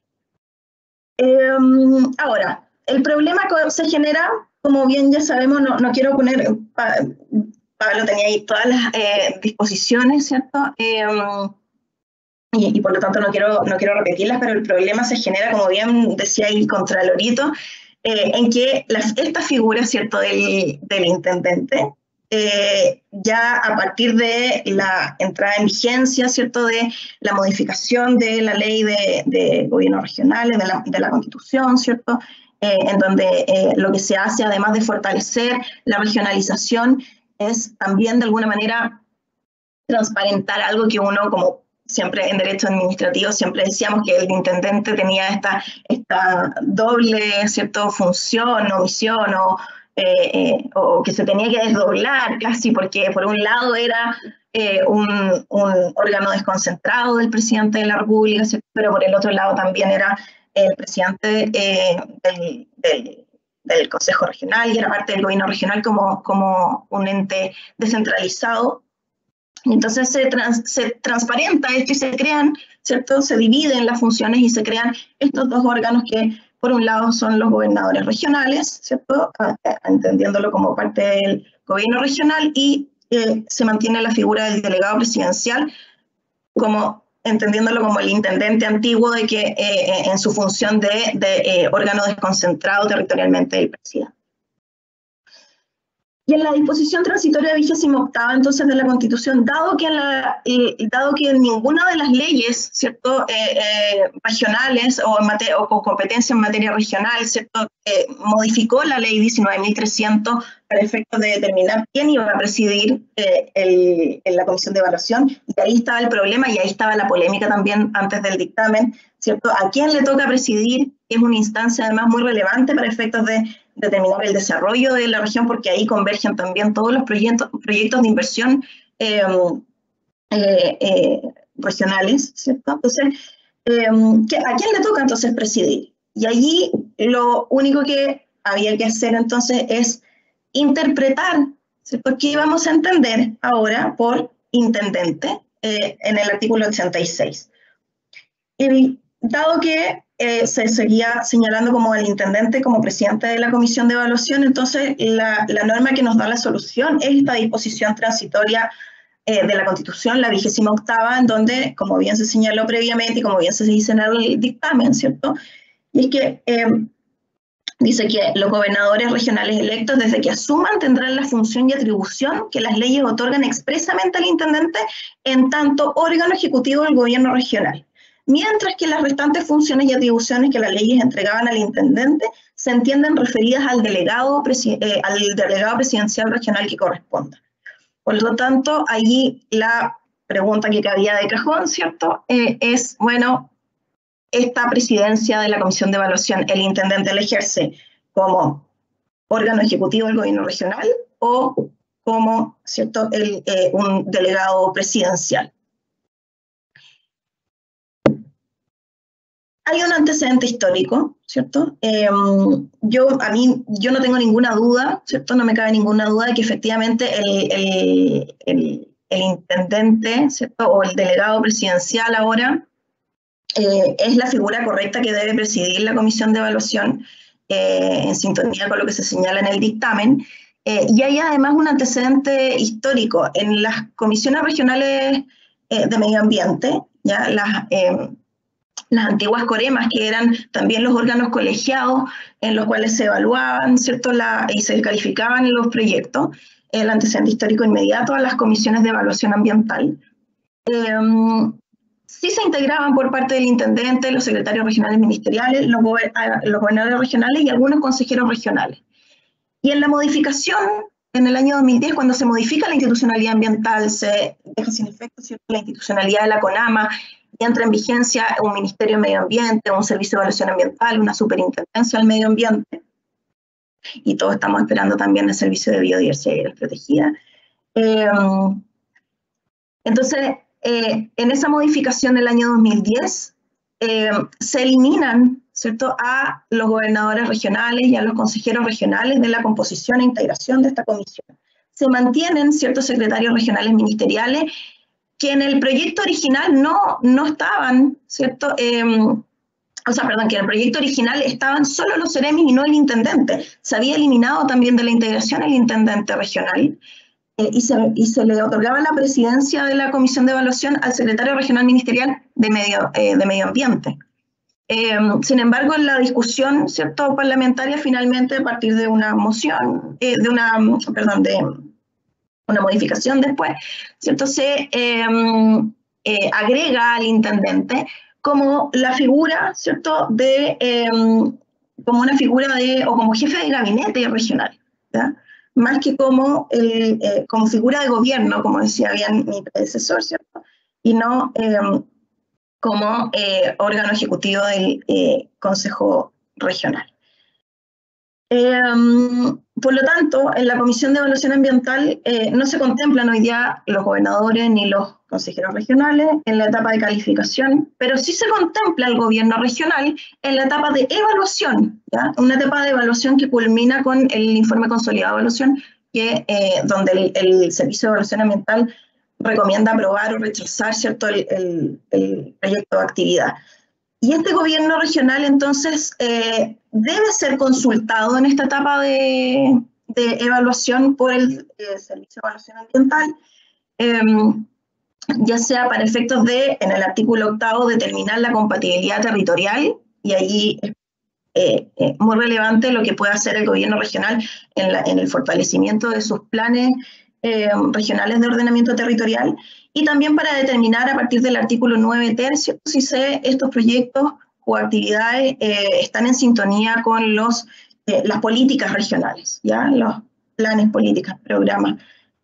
Ahora, el problema se genera, como bien ya sabemos, no quiero poner, Pablo tenía ahí todas las disposiciones, ¿cierto? Y por lo tanto no quiero repetirlas, pero el problema se genera, como bien decía el Contralorito, en que esta figura, ¿cierto?, del intendente, ya a partir de la entrada en vigencia, ¿cierto?, de la modificación de la ley de gobiernos regionales, de la Constitución, ¿cierto?, en donde lo que se hace, además de fortalecer la regionalización, es también de alguna manera transparentar algo que uno, como siempre en derecho administrativo, siempre decíamos que el intendente tenía esta doble, ¿cierto?, función o misión, o que se tenía que desdoblar casi, porque por un lado era un órgano desconcentrado del presidente de la República, ¿cierto?, pero por el otro lado también era el presidente del Consejo Regional y era parte del gobierno regional como un ente descentralizado. Entonces se transparenta esto y se crean, ¿cierto?, se dividen las funciones y se crean estos dos órganos que por un lado son los gobernadores regionales, ¿cierto?, entendiéndolo como parte del gobierno regional, y se mantiene la figura del delegado presidencial, entendiéndolo como el intendente antiguo de que en su función de órgano desconcentrado territorialmente del presidente. Y en la disposición transitoria 28ª entonces de la Constitución, dado que ninguna de las leyes, ¿cierto?, regionales o con competencia en materia regional, ¿cierto?, modificó la ley 19.300 para efectos de determinar quién iba a presidir en la comisión de evaluación, y ahí estaba el problema y ahí estaba la polémica también antes del dictamen, ¿cierto?, a quién le toca presidir, que es una instancia además muy relevante para efectos de determinar el desarrollo de la región, porque ahí convergen también todos los proyectos de inversión regionales, ¿cierto? Entonces, ¿a quién le toca entonces presidir? Y allí lo único que había que hacer entonces es interpretar, ¿cierto?, qué vamos a entender ahora por intendente en el artículo 86. Dado que se seguía señalando como el intendente como presidente de la comisión de evaluación, entonces la norma que nos da la solución es esta disposición transitoria de la Constitución, la 28ª, en donde, como bien se señaló previamente y como bien se dice en el dictamen, ¿cierto?, y es que dice que los gobernadores regionales electos, desde que asuman, tendrán la función y atribución que las leyes otorgan expresamente al intendente en tanto órgano ejecutivo del gobierno regional, mientras que las restantes funciones y atribuciones que las leyes entregaban al intendente se entienden referidas al delegado presidencial regional que corresponda. Por lo tanto, allí la pregunta que cabía de cajón, ¿cierto?, es, bueno, esta presidencia de la comisión de evaluación, ¿el intendente la ejerce como órgano ejecutivo del gobierno regional o como, ¿cierto?, un delegado presidencial? Hay un antecedente histórico, ¿cierto? Yo no tengo ninguna duda, ¿cierto? No me cabe ninguna duda de que efectivamente el intendente, ¿cierto?, o el delegado presidencial ahora es la figura correcta que debe presidir la comisión de evaluación en sintonía con lo que se señala en el dictamen. Y hay además un antecedente histórico en las comisiones regionales de medio ambiente, ya las antiguas coremas, que eran también los órganos colegiados en los cuales se evaluaban, ¿cierto?, y se calificaban los proyectos, el antecedente histórico inmediato a las comisiones de evaluación ambiental. Sí se integraban por parte del intendente, los secretarios regionales ministeriales, los gobernadores regionales y algunos consejeros regionales. Y en la modificación, en el año 2010, cuando se modifica la institucionalidad ambiental, se deja sin efecto, ¿cierto?, la institucionalidad de la CONAMA, y entra en vigencia un Ministerio de Medio Ambiente, un Servicio de Evaluación Ambiental, una Superintendencia del Medio Ambiente, y todos estamos esperando también el Servicio de Biodiversidad y Áreas Protegidas. Entonces, en esa modificación del año 2010, se eliminan, ¿cierto?, a los gobernadores regionales y a los consejeros regionales de la composición e integración de esta comisión. Se mantienen ciertos secretarios regionales ministeriales que en el proyecto original no estaban, ¿cierto?, que en el proyecto original estaban solo los seremis y no el intendente. Se había eliminado también de la integración el intendente regional y se le otorgaba la presidencia de la comisión de evaluación al secretario regional ministerial de Medio Ambiente. Sin embargo, en la discusión, ¿cierto?, parlamentaria, finalmente, a partir de una moción, de una modificación después, ¿cierto?, se agrega al intendente como la figura, ¿cierto?, como una figura o como jefe de gabinete regional, ¿ya?, más que como figura de gobierno, como decía bien mi predecesor, ¿cierto?, y no como órgano ejecutivo del Consejo Regional. Por lo tanto, en la Comisión de Evaluación Ambiental no se contemplan hoy día los gobernadores ni los consejeros regionales en la etapa de calificación, pero sí se contempla el gobierno regional en la etapa de evaluación, ¿ya?, una etapa de evaluación que culmina con el informe consolidado de evaluación, donde el Servicio de Evaluación Ambiental recomienda aprobar o rechazar, ¿cierto?, el proyecto de actividad. Y este gobierno regional, entonces, debe ser consultado en esta etapa de evaluación por el Servicio de Evaluación Ambiental, ya sea para efectos de, en el artículo 8, determinar la compatibilidad territorial, y allí es muy relevante lo que puede hacer el gobierno regional en el fortalecimiento de sus planes regionales de ordenamiento territorial, y también para determinar a partir del artículo 9 tercio si estos proyectos o actividades están en sintonía con las políticas regionales, ¿ya?, los planes, políticas, programas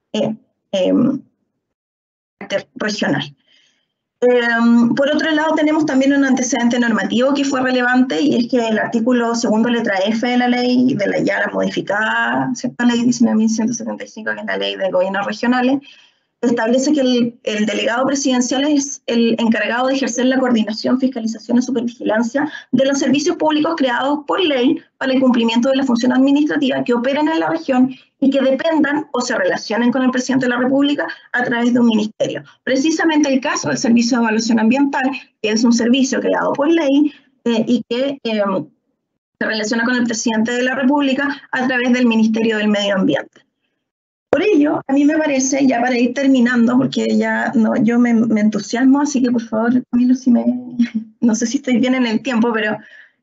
regional. Por otro lado, tenemos también un antecedente normativo que fue relevante, y es que el artículo 2, letra F de la ley, de la ya modificada, ¿cierto?, ley 19.175, que es la ley de gobiernos regionales, establece que el delegado presidencial es el encargado de ejercer la coordinación, fiscalización y supervigilancia de los servicios públicos creados por ley para el cumplimiento de la función administrativa que operen en la región y que dependan o se relacionen con el presidente de la República a través de un ministerio. Precisamente el caso del Servicio de Evaluación Ambiental, que es un servicio creado por ley y que se relaciona con el presidente de la República a través del Ministerio del Medio Ambiente. Por ello, a mí me parece, ya para ir terminando, porque ya yo me entusiasmo, así que por favor, Camilo, no sé si estoy bien en el tiempo, pero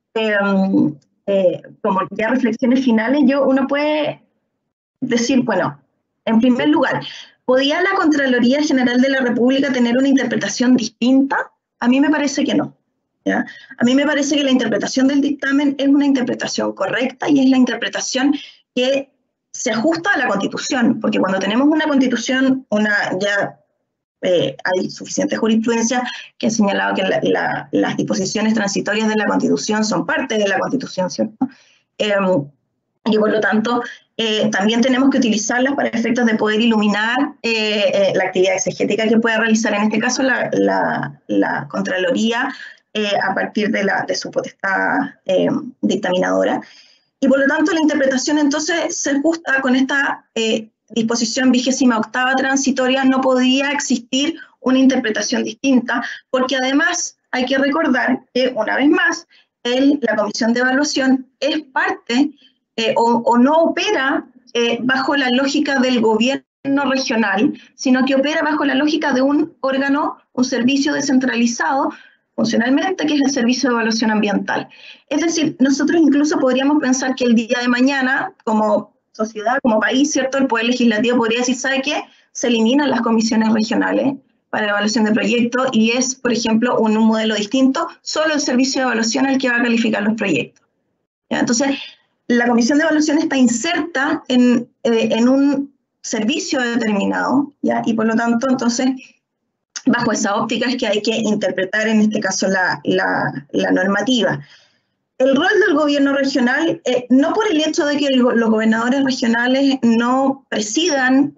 como ya reflexiones finales, uno puede decir, bueno, en primer lugar, ¿podía la Contraloría General de la República tener una interpretación distinta? A mí me parece que no, ¿ya? A mí me parece que la interpretación del dictamen es una interpretación correcta y es la interpretación que se ajusta a la Constitución, porque cuando tenemos una Constitución, hay suficiente jurisprudencia que ha señalado que las disposiciones transitorias de la Constitución son parte de la Constitución, ¿cierto? Y por lo tanto, también tenemos que utilizarlas para efectos de poder iluminar la actividad exegética que pueda realizar, en este caso, la Contraloría a partir de su potestad dictaminadora. Y por lo tanto, la interpretación entonces se ajusta con esta disposición 28ª transitoria. No podía existir una interpretación distinta, porque además hay que recordar que, una vez más, la Comisión de Evaluación es parte o no opera bajo la lógica del gobierno regional, sino que opera bajo la lógica de un órgano, un servicio descentralizado, funcionalmente, que es el Servicio de Evaluación Ambiental. Es decir, nosotros incluso podríamos pensar que el día de mañana, como sociedad, como país, ¿cierto?, el Poder Legislativo podría decir, ¿sabe qué? Se eliminan las comisiones regionales para evaluación de proyectos y es, por ejemplo, un modelo distinto, solo el Servicio de Evaluación el que va a calificar los proyectos. ¿Ya? Entonces, la Comisión de Evaluación está inserta en un servicio determinado, ¿ya? Y por lo tanto, entonces, bajo esa óptica es que hay que interpretar en este caso la normativa. El rol del gobierno regional, no por el hecho de que los gobernadores regionales no presidan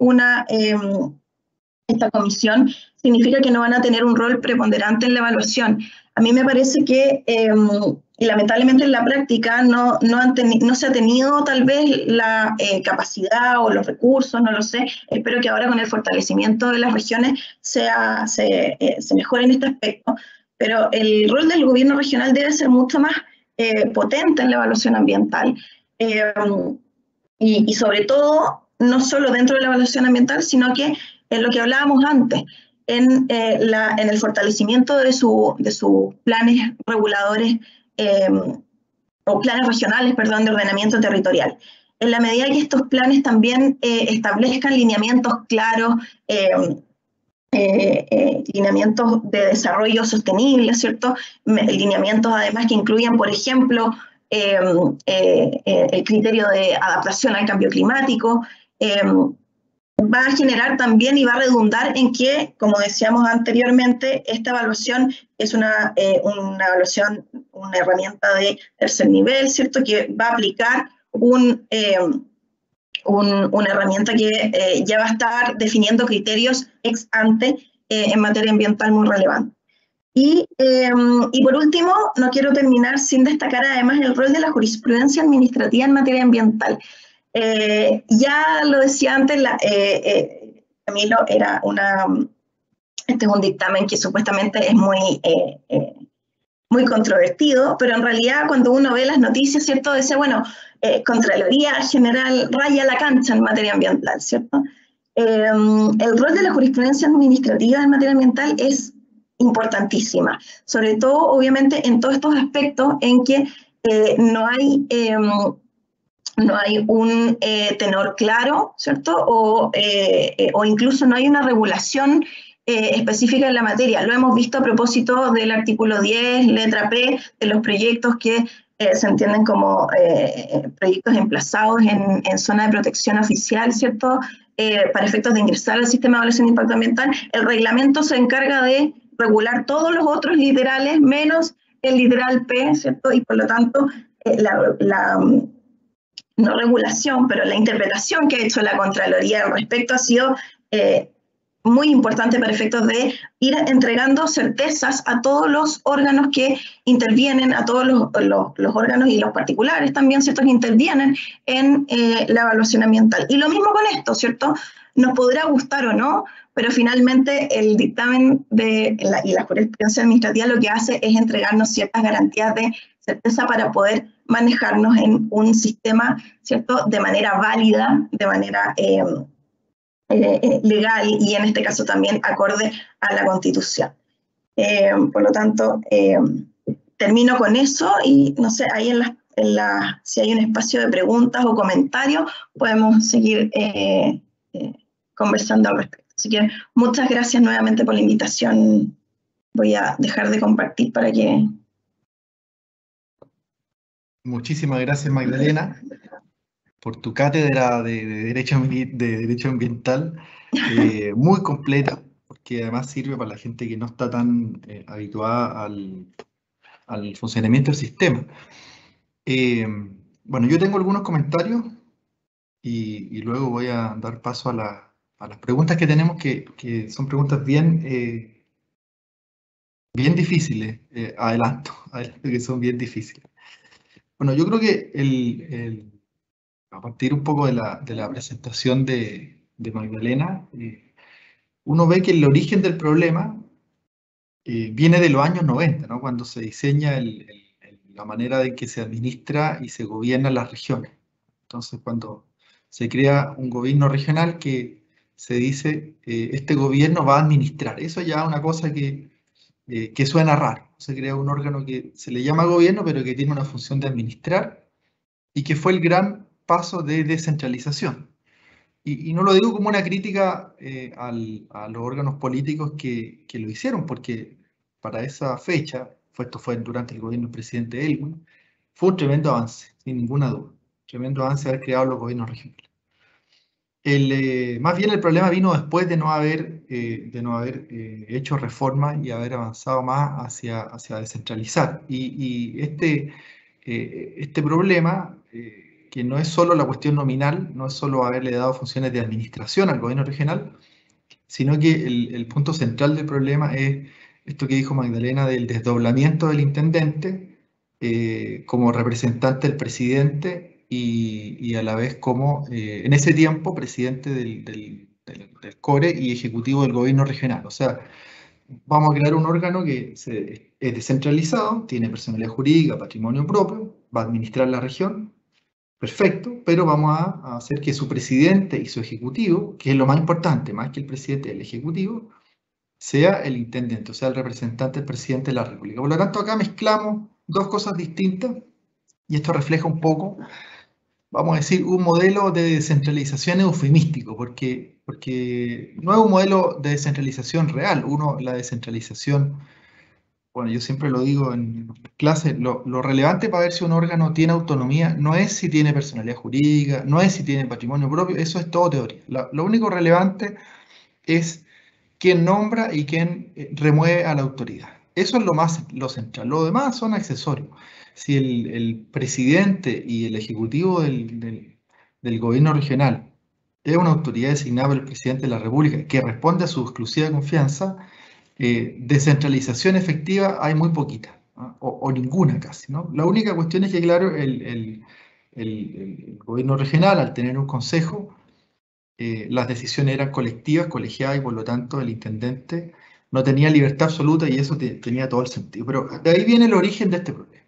esta comisión, significa que no van a tener un rol preponderante en la evaluación. A mí me parece que y lamentablemente en la práctica no se ha tenido tal vez la capacidad o los recursos, no lo sé. Espero que ahora con el fortalecimiento de las regiones se mejore en este aspecto, pero el rol del gobierno regional debe ser mucho más potente en la evaluación ambiental, y sobre todo, no solo dentro de la evaluación ambiental, sino que en lo que hablábamos antes, en el fortalecimiento de sus planes reguladores o planes regionales, perdón, de ordenamiento territorial. En la medida que estos planes también establezcan lineamientos claros, lineamientos de desarrollo sostenible, ¿cierto? Lineamientos además que incluyan, por ejemplo, el criterio de adaptación al cambio climático, va a generar también y va a redundar en que, como decíamos anteriormente, esta evaluación es una evaluación, una herramienta de tercer nivel, ¿cierto? Que va a aplicar una herramienta que ya va a estar definiendo criterios ex ante en materia ambiental muy relevantes. Y por último, no quiero terminar sin destacar además el rol de la jurisprudencia administrativa en materia ambiental. Ya lo decía antes, Camilo, este es un dictamen que supuestamente es muy controvertido, pero en realidad cuando uno ve las noticias, ¿cierto? Dice, bueno, Contraloría General raya la cancha en materia ambiental, ¿cierto? El rol de la jurisprudencia administrativa en materia ambiental es importantísima, sobre todo, obviamente, en todos estos aspectos en que no hay un tenor claro, ¿cierto? O incluso no hay una regulación específica en la materia. Lo hemos visto a propósito del artículo 10, letra P, de los proyectos que se entienden como proyectos emplazados en zona de protección oficial, ¿cierto? Para efectos de ingresar al sistema de evaluación de impacto ambiental. El reglamento se encarga de regular todos los otros literales, menos el literal P, ¿cierto? Y por lo tanto, no regulación, pero la interpretación que ha hecho la Contraloría al respecto ha sido muy importante para efectos de ir entregando certezas a todos los órganos que intervienen, a todos los órganos y los particulares también, ¿cierto?, que intervienen en la evaluación ambiental. Y lo mismo con esto, ¿cierto? Nos podrá gustar o no, pero finalmente el dictamen y la jurisprudencia administrativa lo que hace es entregarnos ciertas garantías de certeza para poder manejarnos en un sistema, ¿cierto?, de manera válida, de manera legal y en este caso también acorde a la Constitución. Por lo tanto, termino con eso y no sé, ahí si hay un espacio de preguntas o comentarios, podemos seguir conversando al respecto. Así que muchas gracias nuevamente por la invitación. Voy a dejar de compartir para que... Muchísimas gracias, Magdalena, por tu cátedra de derecho ambiental, muy completa, porque además sirve para la gente que no está tan habituada al funcionamiento del sistema. Bueno, yo tengo algunos comentarios y luego voy a dar paso a las preguntas que tenemos, que son preguntas bien difíciles, adelanto, que son bien difíciles. Bueno, yo creo que a partir un poco de la presentación de Magdalena, uno ve que el origen del problema viene de los años 90, ¿no? Cuando se diseña la manera de que se administra y se gobiernan las regiones. Entonces, cuando se crea un gobierno regional que se dice, este gobierno va a administrar. Eso ya es una cosa que suena raro. Se crea un órgano que se le llama gobierno, pero que tiene una función de administrar y que fue el gran paso de descentralización. Y no lo digo como una crítica a los órganos políticos que lo hicieron, porque para esa fecha, esto fue durante el gobierno del presidente Elwin, fue un tremendo avance, sin ninguna duda. Tremendo avance haber creado los gobiernos regionales. Más bien el problema vino después de no haber hecho reformas y haber avanzado más hacia descentralizar. Y este problema, que no es solo la cuestión nominal, no es solo haberle dado funciones de administración al gobierno regional, sino que el punto central del problema es esto que dijo Magdalena del desdoblamiento del intendente como representante del presidente y a la vez como, en ese tiempo, presidente del CORE y ejecutivo del gobierno regional. O sea, vamos a crear un órgano que es descentralizado, tiene personalidad jurídica, patrimonio propio, va a administrar la región, perfecto, pero vamos a hacer que su presidente y su ejecutivo, que es lo más importante, más que el presidente, el ejecutivo, sea el intendente, o sea, el representante del presidente de la República. Por lo tanto, acá mezclamos dos cosas distintas y esto refleja un poco, vamos a decir, un modelo de descentralización eufemístico, porque no es un modelo de descentralización real. La descentralización, bueno, yo siempre lo digo en clase, lo relevante para ver si un órgano tiene autonomía no es si tiene personalidad jurídica, no es si tiene patrimonio propio, eso es todo teoría. Lo único relevante es quién nombra y quién remueve a la autoridad. Eso es lo central. Lo demás son accesorios. Si el presidente y el ejecutivo del gobierno regional es una autoridad designada por el presidente de la República que responde a su exclusiva confianza, descentralización efectiva hay muy poquita, ¿no? o ninguna casi, ¿no? La única cuestión es que, claro, el gobierno regional, al tener un consejo, las decisiones eran colectivas, colegiadas, y por lo tanto el intendente no tenía libertad absoluta y eso tenía todo el sentido. Pero de ahí viene el origen de este problema.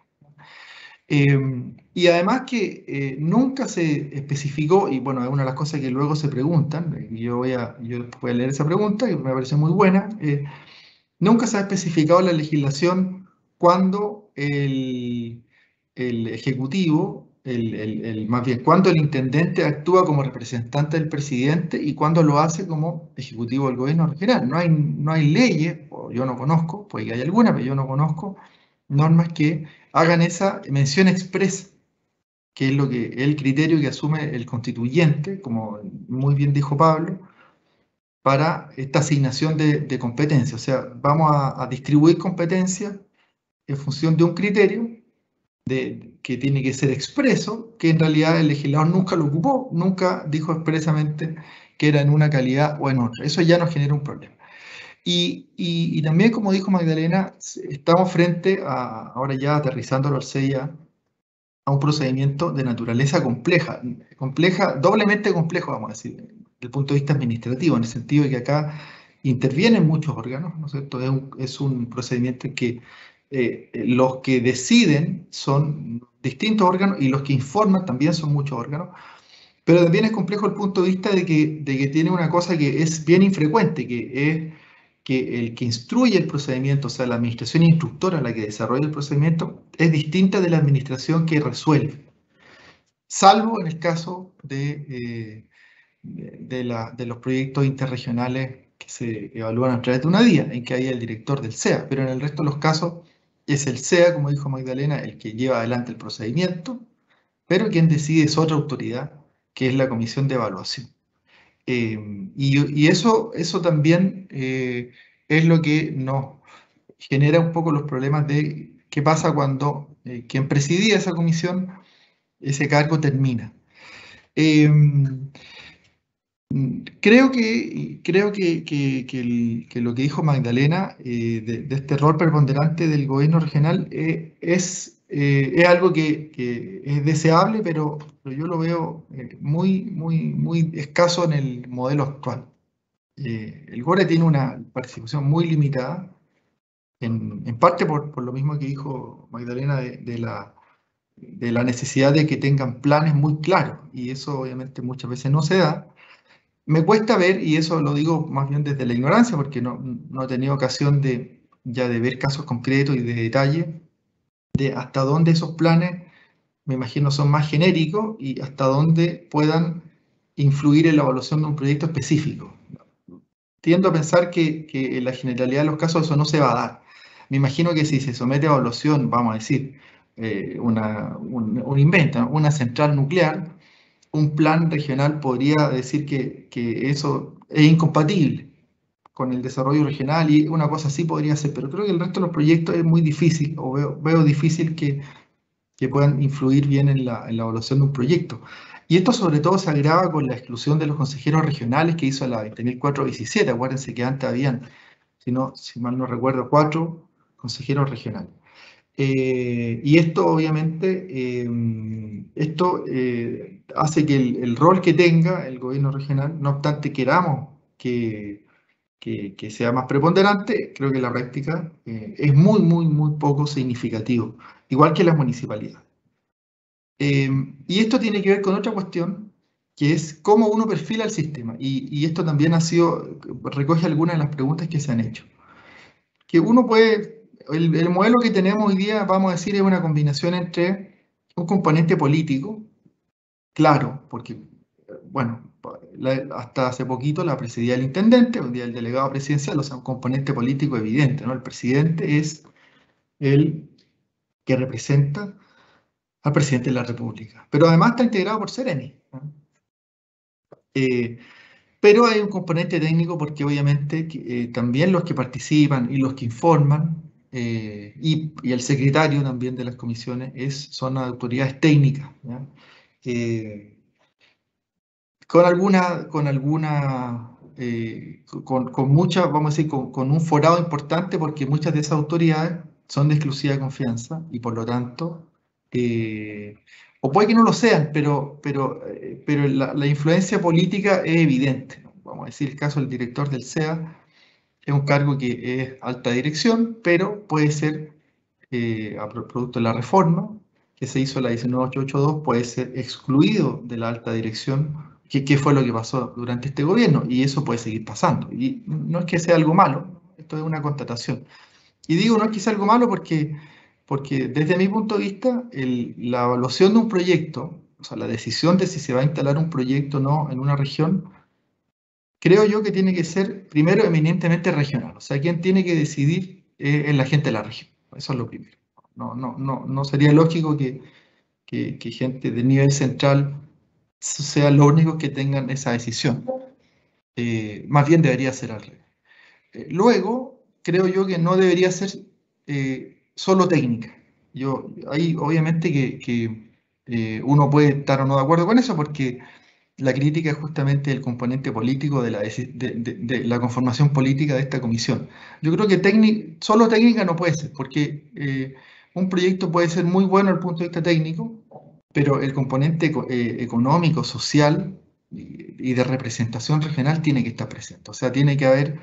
Y además que nunca se especificó, y bueno, es una de las cosas que luego se preguntan, y yo voy a leer esa pregunta, que me parece muy buena, nunca se ha especificado en la legislación cuándo el Ejecutivo, más bien, cuándo el intendente actúa como representante del presidente y cuándo lo hace como ejecutivo del gobierno regional. No hay leyes, o yo no conozco, puede que haya alguna, pero yo no conozco normas que hagan esa mención expresa, que es el criterio que asume el constituyente, como muy bien dijo Pablo, para esta asignación de competencias. O sea, vamos a distribuir competencias en función de un criterio que tiene que ser expreso, que en realidad el legislador nunca lo ocupó, nunca dijo expresamente que era en una calidad o en otra. Eso ya nos genera un problema. Y también, como dijo Magdalena, estamos frente a, ahora ya aterrizándolo al CEIA, a un procedimiento de naturaleza compleja, doblemente complejo, vamos a decir, desde el punto de vista administrativo, en el sentido de que acá intervienen muchos órganos, ¿no es cierto? Es un procedimiento en que los que deciden son distintos órganos y los que informan también son muchos órganos, pero también es complejo el punto de vista de que tiene una cosa que es bien infrecuente, que es que el que instruye el procedimiento, o sea, la administración instructora, la que desarrolla el procedimiento, es distinta de la administración que resuelve, salvo en el caso de los proyectos interregionales que se evalúan a través de una DIA, en que hay el director del CEA, pero en el resto de los casos es el CEA, como dijo Magdalena, el que lleva adelante el procedimiento, pero quien decide es otra autoridad, que es la comisión de evaluación. Y eso también es lo que nos genera un poco los problemas de qué pasa cuando quien presidía esa comisión, ese cargo termina. Creo que lo que dijo Magdalena de este rol preponderante del gobierno regional es algo que es deseable, pero yo lo veo muy escaso en el modelo actual. El GORE tiene una participación muy limitada, en parte por lo mismo que dijo Magdalena de la necesidad de que tengan planes muy claros, y eso obviamente muchas veces no se da. Me cuesta ver, y eso lo digo más bien desde la ignorancia, porque no he tenido ocasión de ver casos concretos y de detalle, de hasta dónde esos planes, me imagino, son más genéricos y hasta dónde puedan influir en la evaluación de un proyecto específico. Tiendo a pensar que en la generalidad de los casos eso no se va a dar. Me imagino que si se somete a evaluación, vamos a decir, un invento, una central nuclear, un plan regional podría decir que eso es incompatible con el desarrollo regional y una cosa así podría ser, pero creo que el resto de los proyectos es muy difícil, o veo difícil que puedan influir bien en la evaluación de un proyecto. Y esto sobre todo se agrava con la exclusión de los consejeros regionales que hizo la 20.417. Acuérdense que antes habían, si mal no recuerdo, 4 consejeros regionales. Y esto obviamente hace que el rol que tenga el gobierno regional, no obstante queramos que sea más preponderante, creo que la práctica es muy, muy, muy poco significativo, igual que las municipalidades. Y esto tiene que ver con otra cuestión, que es cómo uno perfila el sistema. Y esto también recoge algunas de las preguntas que se han hecho. Que uno puede, el modelo que tenemos hoy día, vamos a decir, es una combinación entre un componente político, claro, porque, bueno, hasta hace poquito la presidía el intendente, hoy día el delegado presidencial, o sea, un componente político evidente, ¿no? El presidente es el que representa al presidente de la República, pero además está integrado por Sereni, ¿no? Pero hay un componente técnico porque obviamente también los que participan y los que informan y el secretario también de las comisiones son autoridades técnicas, ¿ya? Con mucha, vamos a decir, con un forado importante porque muchas de esas autoridades son de exclusiva confianza y por lo tanto, o puede que no lo sean, pero la influencia política es evidente, ¿no? Vamos a decir el caso del director del SEA, es un cargo que es alta dirección, pero puede ser, producto de la reforma que se hizo la 19882, puede ser excluido de la alta dirección, que fue lo que pasó durante este gobierno, y eso puede seguir pasando. Y no es que sea algo malo, esto es una constatación. Y digo, no es que sea algo malo porque desde mi punto de vista, la evaluación de un proyecto, o sea, la decisión de si se va a instalar un proyecto o no en una región, creo yo que tiene que ser, primero, eminentemente regional. O sea, quien tiene que decidir es la gente de la región. Eso es lo primero. No sería lógico que gente de nivel central sean los únicos que tengan esa decisión. Más bien debería ser al revés. Luego, creo yo que no debería ser solo técnica. Ahí obviamente que uno puede estar o no de acuerdo con eso porque la crítica es justamente el componente político de la conformación política de esta comisión. Yo creo que solo técnica no puede ser, porque un proyecto puede ser muy bueno desde el punto de vista técnico, pero el componente económico, social y de representación regional tiene que estar presente. O sea, tienen que haber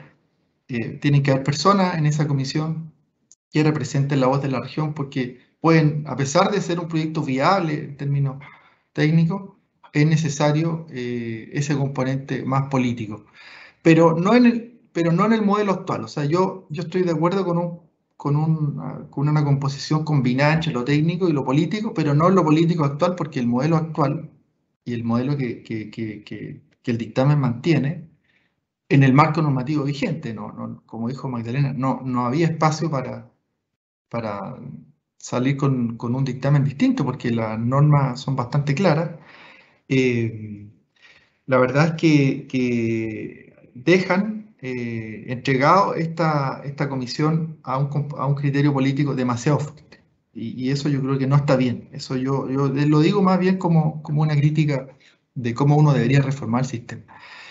personas en esa comisión que representen la voz de la región, porque pueden, a pesar de ser un proyecto viable en términos técnicos, es necesario ese componente más político. Pero no en el modelo actual. O sea, yo estoy de acuerdo con una composición combinada entre lo técnico y lo político, pero no en lo político actual, porque el modelo actual y el modelo que el dictamen mantiene, en el marco normativo vigente, como dijo Magdalena, no había espacio para salir con un dictamen distinto, porque las normas son bastante claras. La verdad es que dejan entregado esta comisión a un criterio político demasiado fuerte. Y eso yo creo que no está bien. Eso yo lo digo más bien como una crítica de cómo uno debería reformar el sistema.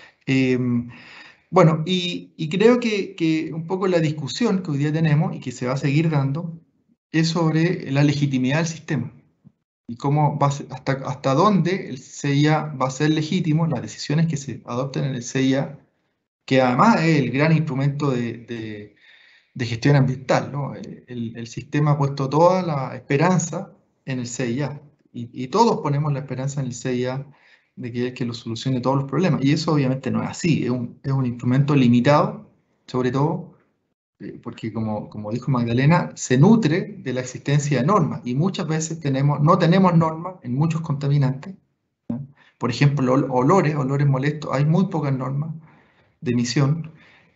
Bueno, y creo que un poco la discusión que hoy día tenemos y que se va a seguir dando es sobre la legitimidad del sistema y cómo hasta dónde el CIA va a ser legítimo, las decisiones que se adopten en el CIA, que además es el gran instrumento de gestión ambiental, ¿no? El sistema ha puesto toda la esperanza en el CIA y todos ponemos la esperanza en el CIA de que lo solucione todos los problemas. Y eso obviamente no es así, es un instrumento limitado, sobre todo porque como dijo Magdalena, se nutre de la existencia de normas y muchas veces no tenemos normas en muchos contaminantes, ¿ya? Por ejemplo, olores molestos, hay muy pocas normas de emisión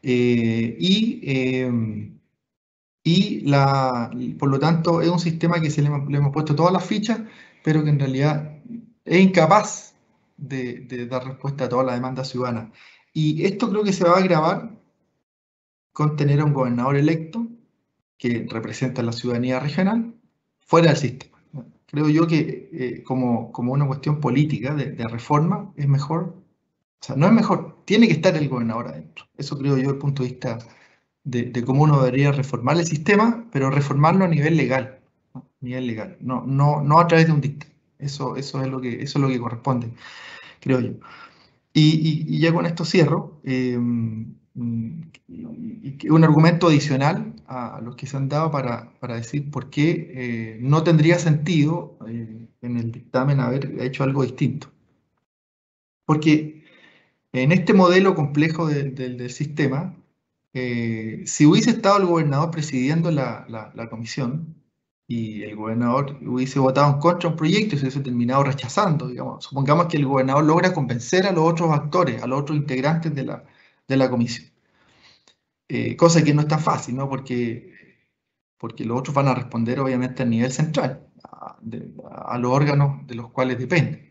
por lo tanto es un sistema que le hemos puesto todas las fichas, pero que en realidad es incapaz de dar respuesta a toda la demanda ciudadana. Y esto creo que se va a agravar con tener a un gobernador electo que representa a la ciudadanía regional fuera del sistema. Creo yo que como una cuestión política de reforma es mejor, o sea, no es mejor, tiene que estar el gobernador adentro. Eso creo yo desde el punto de vista de cómo uno debería reformar el sistema, pero reformarlo a nivel legal, nivel legal, no a través de un dictamen. Eso es lo que corresponde, creo yo. Y ya con esto cierro. Un argumento adicional a los que se han dado para decir por qué no tendría sentido en el dictamen haber hecho algo distinto. Porque en este modelo complejo del sistema, si hubiese estado el gobernador presidiendo la comisión y el gobernador hubiese votado en contra de un proyecto y se hubiese terminado rechazando, digamos, supongamos que el gobernador logra convencer a los otros actores, a los otros integrantes de la comisión. Cosa que no es tan fácil, ¿no? Porque los otros van a responder obviamente a nivel central, a los órganos de los cuales depende.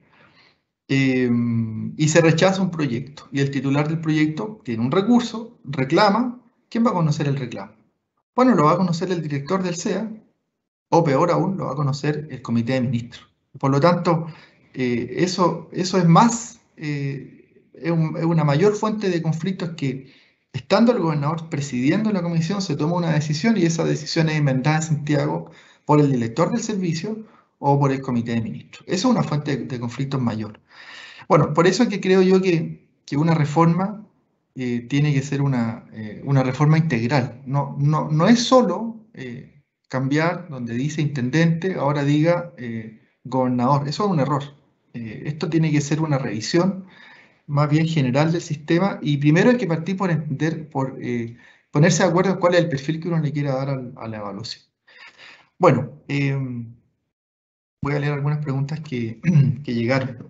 Y se rechaza un proyecto, y el titular del proyecto tiene un recurso, reclama. ¿Quién va a conocer el reclamo? Bueno, lo va a conocer el director del CEA, o peor aún, lo va a conocer el comité de ministros. Por lo tanto, eso es más, es una mayor fuente de conflictos que, estando el gobernador presidiendo la comisión, se toma una decisión y esa decisión es enmendada en Santiago por el director del servicio o por el comité de ministros. Eso es una fuente de conflictos mayor. Bueno, por eso es que creo yo que una reforma tiene que ser una reforma integral. No es solo cambiar donde dice intendente, ahora diga gobernador. Eso es un error. Esto tiene que ser una revisión más bien general del sistema, y primero hay que partir por entender, por ponerse de acuerdo en cuál es el perfil que uno le quiera dar a la evaluación. Bueno, voy a leer algunas preguntas que llegaron.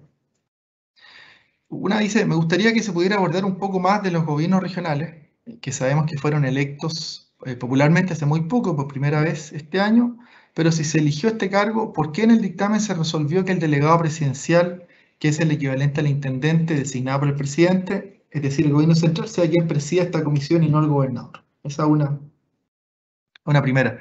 Una dice: me gustaría que se pudiera abordar un poco más de los gobiernos regionales, que sabemos que fueron electos popularmente hace muy poco, por primera vez este año, pero si se eligió este cargo, ¿por qué en el dictamen se resolvió que el delegado presidencial, que es el equivalente al intendente designado por el presidente, es decir, el gobierno central, sea quien presida esta comisión y no el gobernador? Esa es una primera.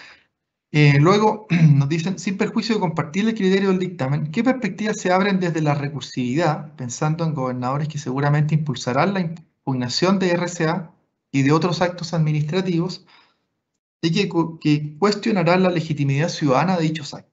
Luego nos dicen: sin perjuicio de compartir el criterio del dictamen, ¿qué perspectivas se abren desde la recursividad, pensando en gobernadores que seguramente impulsarán la impugnación de RCA y de otros actos administrativos y que cuestionarán la legitimidad ciudadana de dichos actos?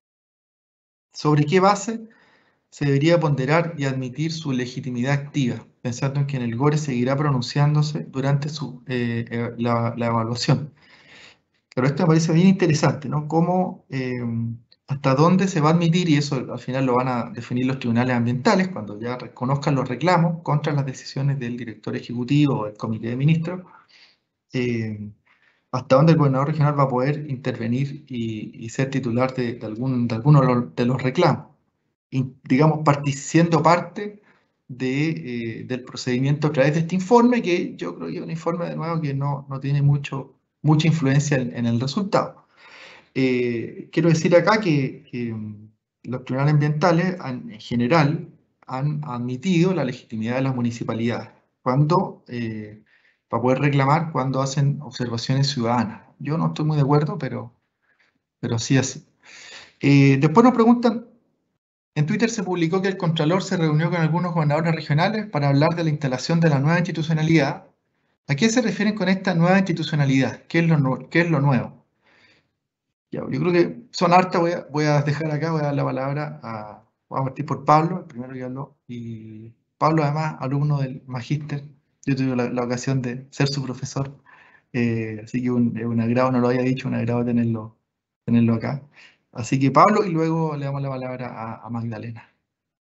¿Sobre qué base se debería ponderar y admitir su legitimidad activa, pensando en que en el GORE seguirá pronunciándose durante la evaluación? Pero esto me parece bien interesante, ¿no? Cómo, hasta dónde se va a admitir, y eso al final lo van a definir los tribunales ambientales cuando ya reconozcan los reclamos contra las decisiones del director ejecutivo o del comité de ministros, hasta dónde el gobernador regional va a poder intervenir y ser titular de alguno de los reclamos, digamos, siendo parte del procedimiento a través de este informe, que yo creo que es un informe, de nuevo, que no tiene mucha influencia en el resultado. Quiero decir acá que los tribunales ambientales en general han admitido la legitimidad de las municipalidades para poder reclamar cuando hacen observaciones ciudadanas. Yo no estoy muy de acuerdo, pero sí así. Después nos preguntan: en Twitter se publicó que el Contralor se reunió con algunos gobernadores regionales para hablar de la instalación de la nueva institucionalidad. ¿A qué se refieren con esta nueva institucionalidad? ¿Qué es lo nuevo? Ya, yo creo que son hartas. Voy a dejar acá, voy a dar la palabra voy a partir por Pablo, el primero que habló. Y Pablo, además, alumno del magíster. Yo tuve la ocasión de ser su profesor. Así que es un agrado, no lo había dicho, un agrado tenerlo acá. Así que Pablo, y luego le damos la palabra a Magdalena.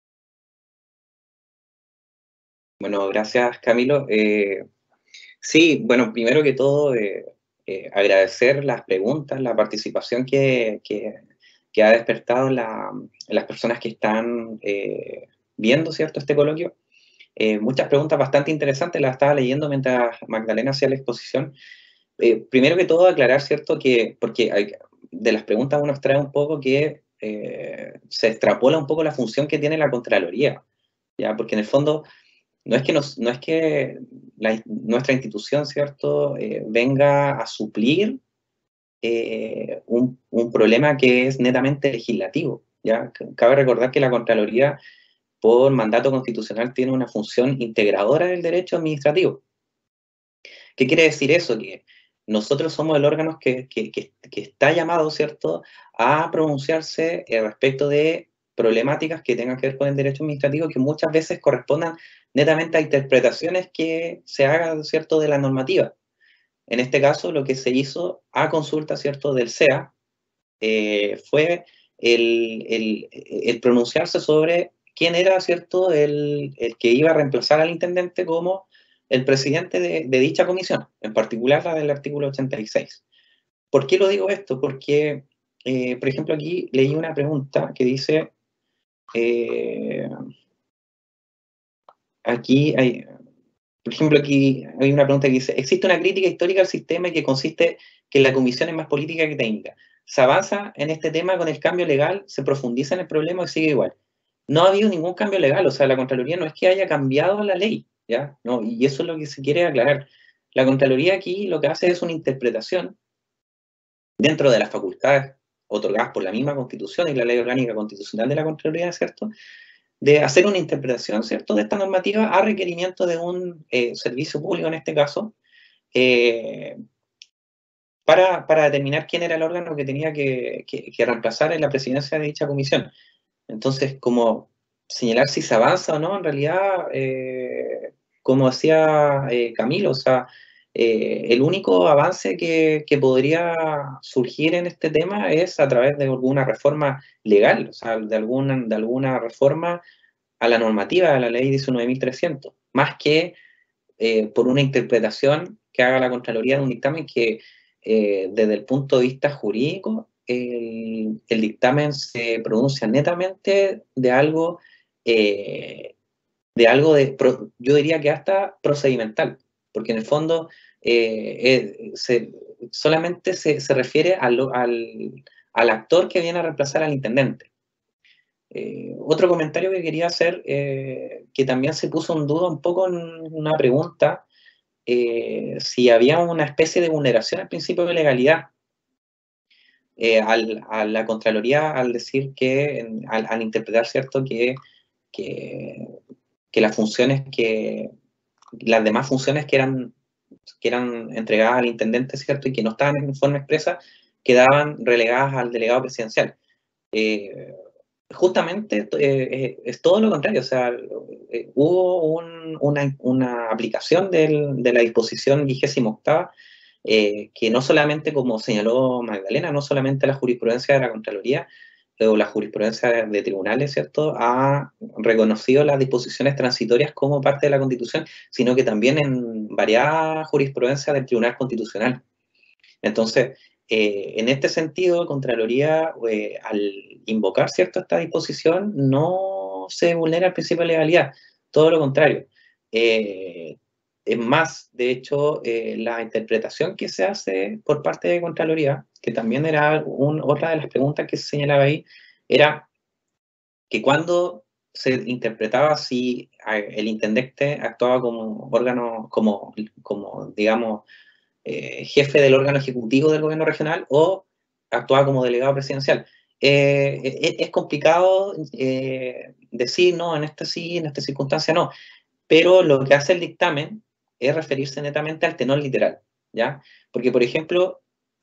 Bueno, gracias, Camilo. Sí, bueno, primero que todo, agradecer las preguntas, la participación que ha despertado las personas que están viendo, ¿cierto?, este coloquio. Muchas preguntas bastante interesantes, las estaba leyendo mientras Magdalena hacía la exposición. Primero que todo, aclarar, ¿cierto?, que porque de las preguntas uno extrae un poco que se extrapola un poco la función que tiene la Contraloría, ¿ya? Porque en el fondo no es que nuestra institución, ¿cierto?, venga a suplir un problema que es netamente legislativo, ¿ya? Cabe recordar que la Contraloría, por mandato constitucional, tiene una función integradora del derecho administrativo. ¿Qué quiere decir eso? Que nosotros somos el órgano que está llamado, ¿cierto?, a pronunciarse respecto de problemáticas que tengan que ver con el derecho administrativo, que muchas veces correspondan netamente a interpretaciones que se hagan, ¿cierto?, de la normativa. En este caso, lo que se hizo a consulta, ¿cierto?, del CEA, fue el pronunciarse sobre quién era, ¿cierto?, el que iba a reemplazar al intendente como el presidente de dicha comisión, en particular la del artículo 86. ¿Por qué lo digo esto? Porque, por ejemplo, aquí leí una pregunta que dice, aquí hay, por ejemplo, aquí hay una pregunta que dice, ¿existe una crítica histórica al sistema que consiste que la comisión es más política que técnica? ¿Se avanza en este tema con el cambio legal? ¿Se profundiza en el problema o sigue igual? No ha habido ningún cambio legal, o sea, la Contraloría no es que haya cambiado la ley, ¿ya? No, y eso es lo que se quiere aclarar. La Contraloría aquí lo que hace es una interpretación dentro de las facultades otorgadas por la misma Constitución y la Ley Orgánica Constitucional de la Contraloría, ¿cierto?, de hacer una interpretación, ¿cierto?, de esta normativa a requerimiento de un servicio público, en este caso, para determinar quién era el órgano que tenía que reemplazar en la presidencia de dicha comisión. Entonces, como señalar si se avanza o no, en realidad, como decía Camilo, o sea, el único avance que podría surgir en este tema es a través de alguna reforma legal, o sea, de alguna reforma a la normativa de la ley 19.300, más que por una interpretación que haga la Contraloría de un dictamen que desde el punto de vista jurídico el dictamen se pronuncia netamente de algo, yo diría que hasta procedimental, porque en el fondo solamente se refiere al actor que viene a reemplazar al intendente. Otro comentario que quería hacer, que también se puso en duda un poco en una pregunta, si había una especie de vulneración al principio de legalidad. A la Contraloría, al decir que, al interpretar, ¿cierto?, que las funciones las demás funciones que eran entregadas al intendente, ¿cierto?, y que no estaban en forma expresa, quedaban relegadas al delegado presidencial. Justamente es todo lo contrario, o sea, hubo una aplicación de la disposición 28ª, que no solamente, como señaló Magdalena, no solamente la jurisprudencia de la Contraloría o la jurisprudencia de tribunales, ¿cierto?, ha reconocido las disposiciones transitorias como parte de la Constitución, sino que también en varias jurisprudencias del Tribunal Constitucional. Entonces, en este sentido, Contraloría, al invocar, ¿cierto?, esta disposición, no se vulnera el principio de legalidad, todo lo contrario. Es más, de hecho, la interpretación que se hace por parte de Contraloría, que también era otra de las preguntas que se señalaba ahí, era que cuando se interpretaba si el intendente actuaba como órgano, como digamos, jefe del órgano ejecutivo del gobierno regional o actuaba como delegado presidencial. Es complicado decir, no, en esta sí, en esta circunstancia no, pero lo que hace el dictamen es referirse netamente al tenor literal, ¿ya? Porque, por ejemplo,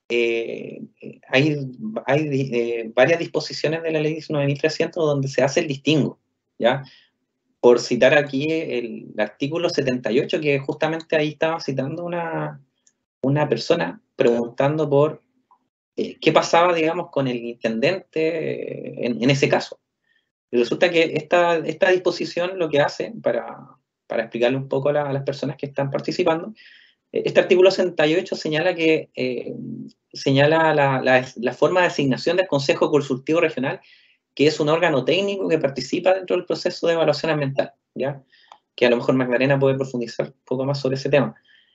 hay varias disposiciones de la ley 19.300 donde se hace el distingo, ¿ya? Por citar aquí el artículo 78, que justamente ahí estaba citando una persona preguntando por qué pasaba, digamos, con el intendente en ese caso. Y resulta que esta disposición lo que hace, para explicarle un poco a las personas que están participando, este artículo 68 señala que señala la forma de asignación del Consejo Consultivo Regional, que es un órgano técnico que participa dentro del proceso de evaluación ambiental, ¿ya? Que a lo mejor Magdalena puede profundizar un poco más sobre ese tema.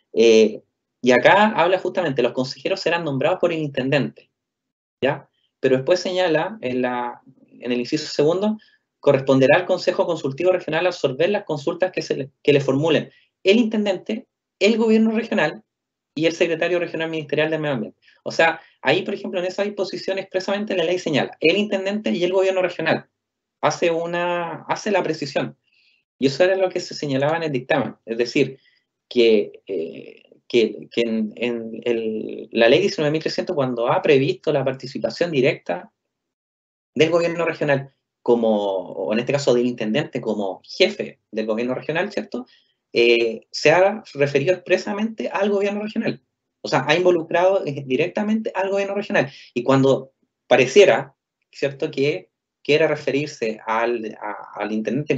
Y acá habla justamente, los consejeros serán nombrados por el intendente, ¿ya? Pero después señala, en el inciso segundo, corresponderá al Consejo Consultivo Regional absorber las consultas que le formulen el intendente, el gobierno regional y el secretario regional ministerial del medio ambiente. O sea, ahí, por ejemplo, en esa disposición expresamente la ley señala el intendente y el gobierno regional. Hace la precisión. Y eso era lo que se señalaba en el dictamen. Es decir, que la ley 19.300, cuando ha previsto la participación directa del gobierno regional, o en este caso del intendente como jefe del gobierno regional, ¿cierto? Se ha referido expresamente al gobierno regional. O sea, ha involucrado directamente al gobierno regional. Y cuando pareciera, ¿cierto?, que quiera referirse al intendente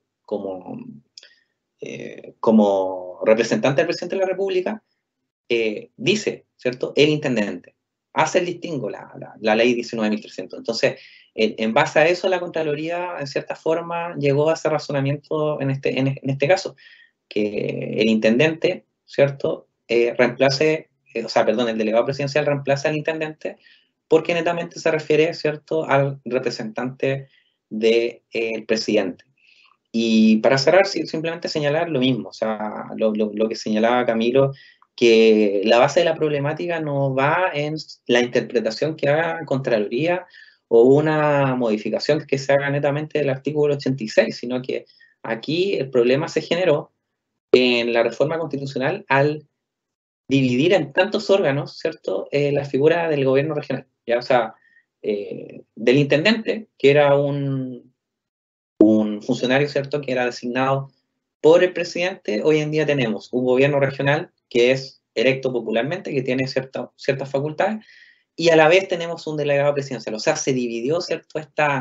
como representante del presidente de la República, dice, ¿cierto?, el intendente. Hace el distingo la ley 19.300. Entonces, en base a eso, la Contraloría, en cierta forma, llegó a ese razonamiento en este caso, que el intendente, ¿cierto?, el delegado presidencial reemplaza al intendente porque netamente se refiere, ¿cierto?, al representante del presidente. Y para cerrar, simplemente señalar lo mismo, o sea, lo que señalaba Camilo, que la base de la problemática no va en la interpretación que haga Contraloría o una modificación que se haga netamente del artículo 86, sino que aquí el problema se generó en la reforma constitucional al dividir en tantos órganos, ¿cierto?, la figura del gobierno regional, ¿ya? O sea, del intendente, que era un funcionario, ¿cierto?, que era designado por el presidente. Hoy en día tenemos un gobierno regional que es electo popularmente, que tiene ciertas facultades, y a la vez tenemos un delegado presidencial. O sea, se dividió, ¿cierto?,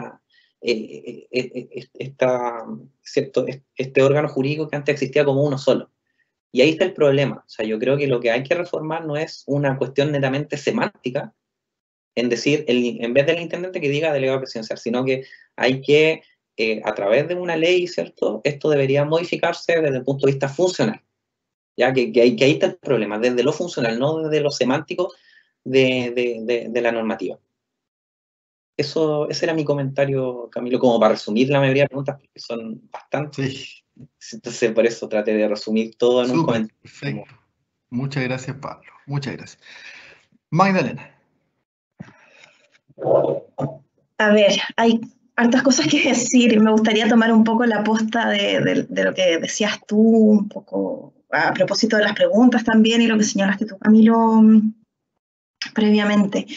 este órgano jurídico que antes existía como uno solo. Y ahí está el problema. O sea, yo creo que lo que hay que reformar no es una cuestión netamente semántica, en decir, en vez del intendente que diga delegado presidencial, sino que hay que, a través de una ley, ¿cierto?, esto debería modificarse desde el punto de vista funcional. Ya que ahí está el problema, desde lo funcional, no desde lo semántico de la normativa. Ese era mi comentario, Camilo, como para resumir la mayoría de preguntas, porque son bastantes. Sí. Entonces, por eso traté de resumir todo en un comentario. Perfecto. Muchas gracias, Pablo. Muchas gracias. Magdalena. A ver, hay hartas cosas que decir. Me gustaría tomar un poco la posta de lo que decías tú, un poco a propósito de las preguntas también y lo que señalaste tú, Camilo, previamente.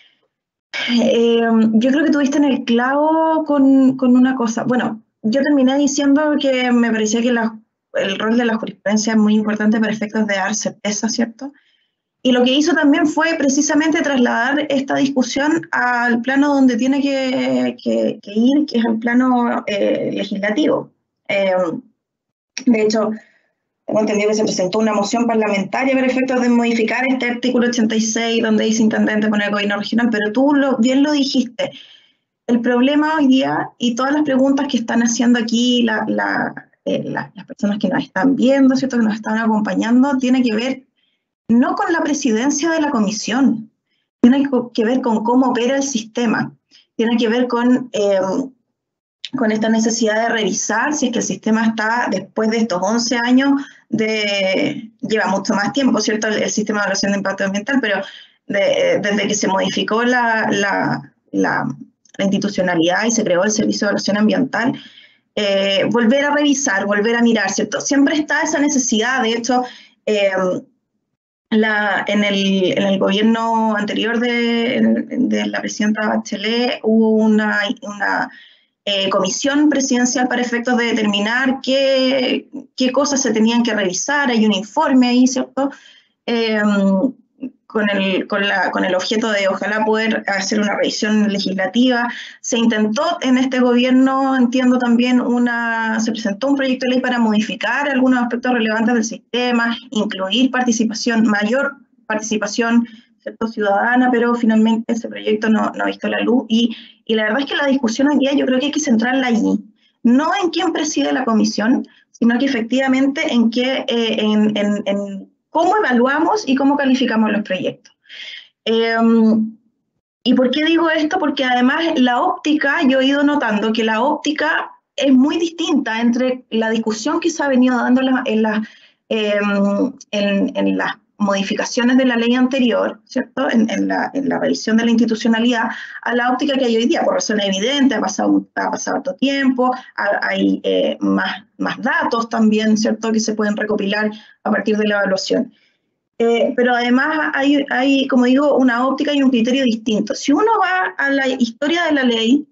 Yo creo que tuviste en el clavo con una cosa. Bueno, yo terminé diciendo que me parecía que el rol de la jurisprudencia es muy importante para efectos de dar certeza, ¿cierto? Y lo que hizo también fue precisamente trasladar esta discusión al plano donde tiene que ir, que es el plano legislativo. De hecho, tengo entendido que se presentó una moción parlamentaria para efectos de modificar este artículo 86 donde dice intendente poner gobierno regional, pero tú bien lo dijiste. El problema hoy día y todas las preguntas que están haciendo aquí las personas que nos están viendo, ¿cierto?, que nos están acompañando, tiene que ver no con la presidencia de la comisión, tiene que ver con cómo opera el sistema, tiene que ver con esta necesidad de revisar si es que el sistema está, después de estos 11 años, lleva mucho más tiempo, ¿cierto?, el sistema de evaluación de impacto ambiental, pero desde que se modificó la institucionalidad y se creó el Servicio de Evaluación Ambiental, volver a revisar, volver a mirar, ¿cierto? Siempre está esa necesidad. De hecho, en el gobierno anterior de la presidenta Bachelet hubo una comisión presidencial para efectos de determinar qué cosas se tenían que revisar. Hay un informe ahí, ¿cierto?, con el objeto de ojalá poder hacer una revisión legislativa. Se intentó en este gobierno, entiendo también, se presentó un proyecto de ley para modificar algunos aspectos relevantes del sistema, incluir mayor participación, ¿cierto?, ciudadana, pero finalmente ese proyecto no ha visto la luz. Y la verdad es que la discusión hoy día yo creo que hay que centrarla allí, no en quién preside la comisión, sino que efectivamente en cómo evaluamos y cómo calificamos los proyectos. ¿Y por qué digo esto? Porque además la óptica, yo he ido notando que la óptica es muy distinta entre la discusión que se ha venido dando en las modificaciones de la ley anterior, ¿cierto?, en la revisión de la institucionalidad, a la óptica que hay hoy día, por razones evidentes. Ha pasado harto tiempo, hay más datos también, ¿cierto?, que se pueden recopilar a partir de la evaluación. pero además hay, como digo, una óptica y un criterio distinto. Si uno va a la historia de la ley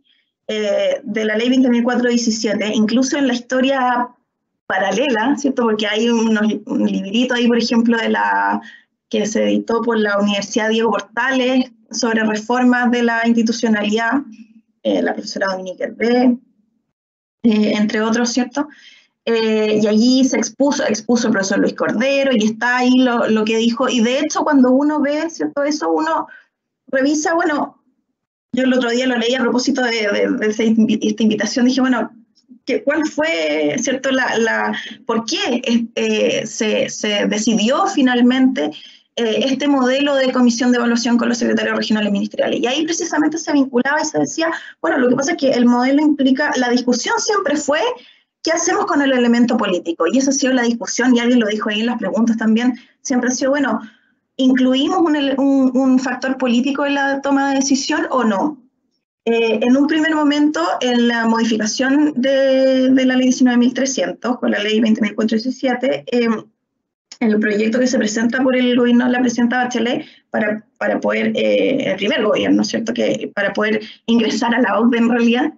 20.417, incluso en la historia paralela, ¿cierto? Porque hay un librito ahí, por ejemplo, que se editó por la Universidad Diego Portales sobre reformas de la institucionalidad, la profesora Dominique Hervé, entre otros, ¿cierto? Y allí se expuso el profesor Luis Cordero, y está ahí lo que dijo, y de hecho cuando uno ve, ¿cierto? Eso uno revisa, bueno, yo el otro día lo leí a propósito de esta invitación, dije, bueno, ¿cuál fue, cierto, por qué se decidió finalmente este modelo de comisión de evaluación con los secretarios regionales ministeriales? Y ahí precisamente se vinculaba y se decía, bueno, lo que pasa es que el modelo implica, la discusión siempre fue, ¿qué hacemos con el elemento político? Y esa ha sido la discusión, y alguien lo dijo ahí en las preguntas también, siempre ha sido, bueno, ¿incluimos un factor político en la toma de decisión o no? En un primer momento, en la modificación de la ley 19.300, con la ley 20.417, en el proyecto que se presenta por el gobierno de la presidenta Bachelet para poder, el primer gobierno, ¿cierto?, que para poder ingresar a la OCDE en realidad,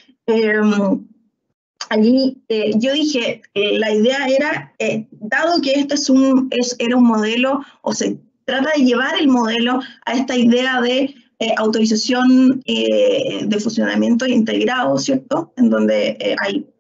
allí yo dije, la idea era, dado que este era un modelo, o se trata de llevar el modelo a esta idea de autorización de funcionamiento integrado, ¿cierto?, en donde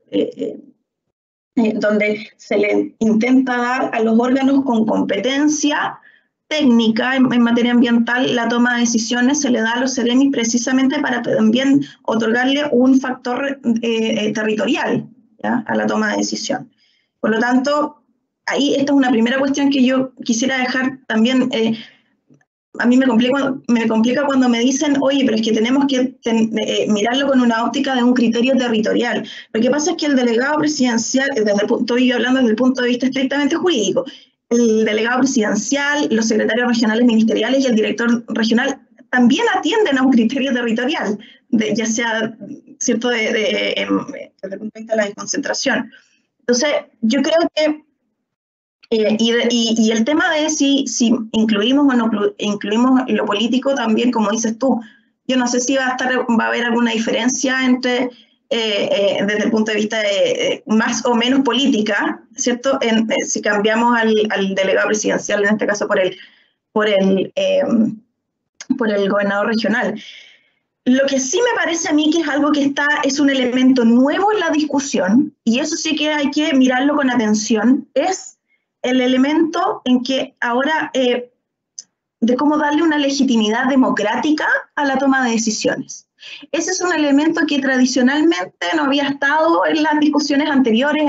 donde se le intenta dar a los órganos con competencia técnica en materia ambiental la toma de decisiones, se le da a los Ceremis precisamente para también otorgarle un factor territorial, ¿ya?, a la toma de decisión. Por lo tanto, ahí esta es una primera cuestión que yo quisiera dejar también. A mí me complica cuando me dicen, oye, pero es que tenemos que mirarlo con una óptica de un criterio territorial. Lo que pasa es que el delegado presidencial, estoy hablando desde el punto de vista estrictamente jurídico, el delegado presidencial, los secretarios regionales ministeriales y el director regional también atienden a un criterio territorial, ya sea, ¿cierto?, desde el punto de vista de la desconcentración. Entonces, yo creo que y el tema de si incluimos o no incluimos lo político también, como dices tú, yo no sé si va a haber alguna diferencia entre, desde el punto de vista de más o menos política, ¿cierto?, si cambiamos al delegado presidencial, en este caso por el gobernador regional. Lo que sí me parece a mí que es algo que es un elemento nuevo en la discusión, y eso sí que hay que mirarlo con atención, es el elemento en que ahora de cómo darle una legitimidad democrática a la toma de decisiones. Ese es un elemento que tradicionalmente no había estado en las discusiones anteriores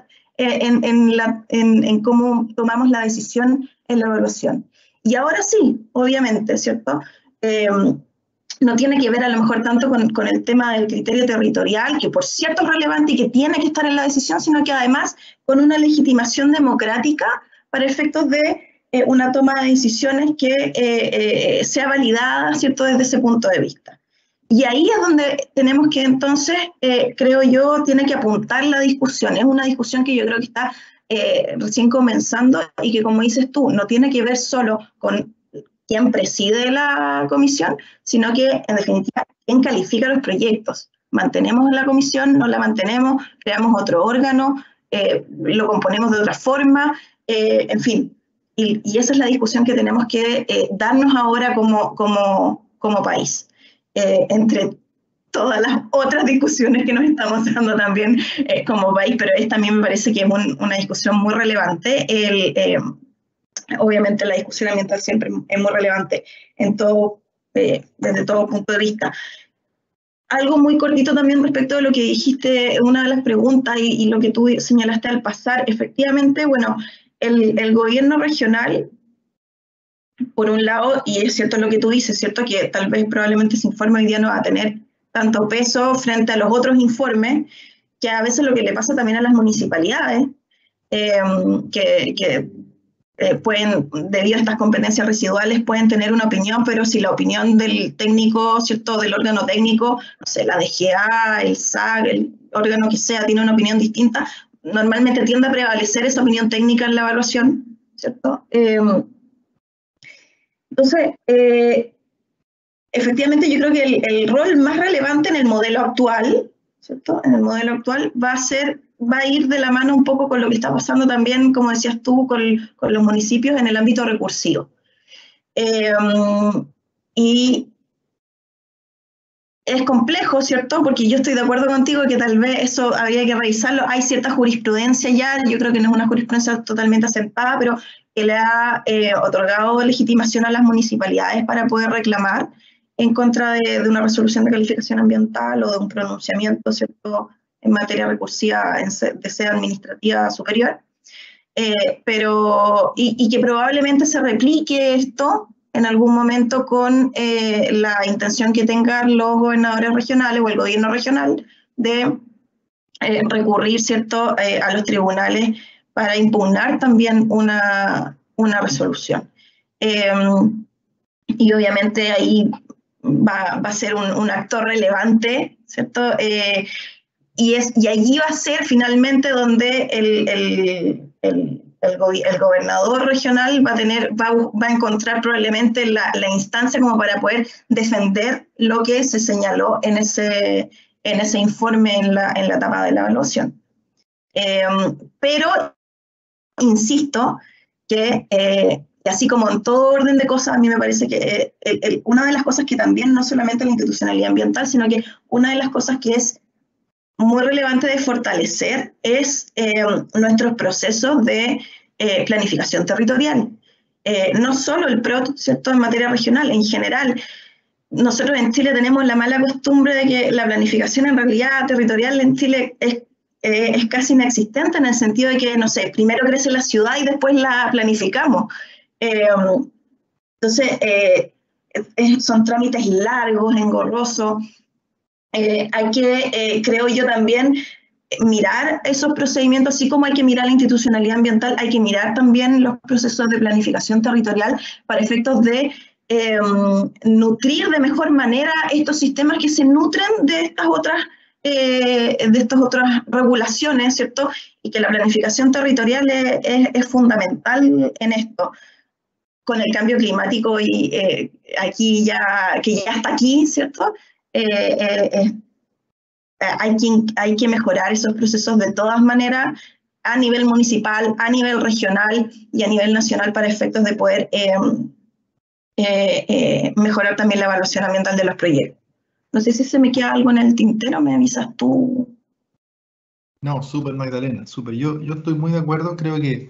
en cómo tomamos la decisión en la evaluación. Y ahora sí, obviamente, ¿cierto? No tiene que ver a lo mejor tanto con el tema del criterio territorial, que por cierto es relevante y que tiene que estar en la decisión, sino que además con una legitimación democrática para efectos de una toma de decisiones que sea validada, ¿cierto?, desde ese punto de vista. Y ahí es donde tenemos que entonces, creo yo, tiene que apuntar la discusión. Es una discusión que yo creo que está recién comenzando y que, como dices tú, no tiene que ver solo con quién preside la comisión, sino que, en definitiva, quién califica los proyectos. ¿Mantenemos la comisión? ¿No la mantenemos? ¿Creamos otro órgano? ¿Lo componemos de otra forma? En fin, y esa es la discusión que tenemos que darnos ahora como país, entre todas las otras discusiones que nos estamos dando también como país, pero esta también me parece que es una discusión muy relevante. Obviamente la discusión ambiental siempre es muy relevante desde todo punto de vista. Algo muy cortito también respecto de lo que dijiste, una de las preguntas y lo que tú señalaste al pasar, efectivamente, bueno, el gobierno regional, por un lado, y es cierto lo que tú dices, cierto que tal vez probablemente ese informe hoy día no va a tener tanto peso frente a los otros informes, que a veces lo que le pasa también a las municipalidades, que pueden, debido a estas competencias residuales, pueden tener una opinión, pero si la opinión del técnico, ¿cierto?, del órgano técnico, no sé, la DGA, el SAC, el órgano que sea, tiene una opinión distinta, normalmente tiende a prevalecer esa opinión técnica en la evaluación, ¿cierto? Entonces, efectivamente yo creo que el rol más relevante en el modelo actual, ¿cierto? En el modelo actual va a ir de la mano un poco con lo que está pasando también, como decías tú, con los municipios en el ámbito recursivo. Y es complejo, ¿cierto? Porque yo estoy de acuerdo contigo que tal vez eso habría que revisarlo. Hay cierta jurisprudencia ya, yo creo que no es una jurisprudencia totalmente aceptada, pero que le ha otorgado legitimación a las municipalidades para poder reclamar en contra de una resolución de calificación ambiental o de un pronunciamiento, ¿cierto?, en materia recursiva de sede administrativa superior. Y que probablemente se replique esto en algún momento con la intención que tengan los gobernadores regionales o el gobierno regional de recurrir, ¿cierto?, a los tribunales para impugnar también una resolución. Y obviamente ahí va a ser un actor relevante, ¿cierto? Y allí va a ser finalmente donde el gobernador regional va a encontrar probablemente la instancia como para poder defender lo que se señaló en ese informe en la etapa de la evaluación. Pero, insisto, que así como en todo orden de cosas, a mí me parece que una de las cosas que también, no solamente la institucionalidad ambiental, sino que una de las cosas que es muy relevante de fortalecer es nuestros procesos de planificación territorial. No solo el PROT, ¿cierto?, en materia regional, en general. Nosotros en Chile tenemos la mala costumbre de que la planificación en realidad territorial en Chile es casi inexistente, en el sentido de que, no sé, primero crece la ciudad y después la planificamos. Entonces, son trámites largos, engorrosos. Hay que, creo yo también, mirar esos procedimientos, así como hay que mirar la institucionalidad ambiental, hay que mirar también los procesos de planificación territorial para efectos de nutrir de mejor manera estos sistemas que se nutren de estas otras regulaciones, ¿cierto? Y que la planificación territorial es fundamental en esto. Con el cambio climático y aquí que ya está aquí, ¿cierto? Hay que mejorar esos procesos de todas maneras a nivel municipal, a nivel regional y a nivel nacional para efectos de poder mejorar también la evaluación ambiental de los proyectos. No sé si se me queda algo en el tintero, me avisas tú. No, súper, Magdalena, súper. Yo estoy muy de acuerdo, creo que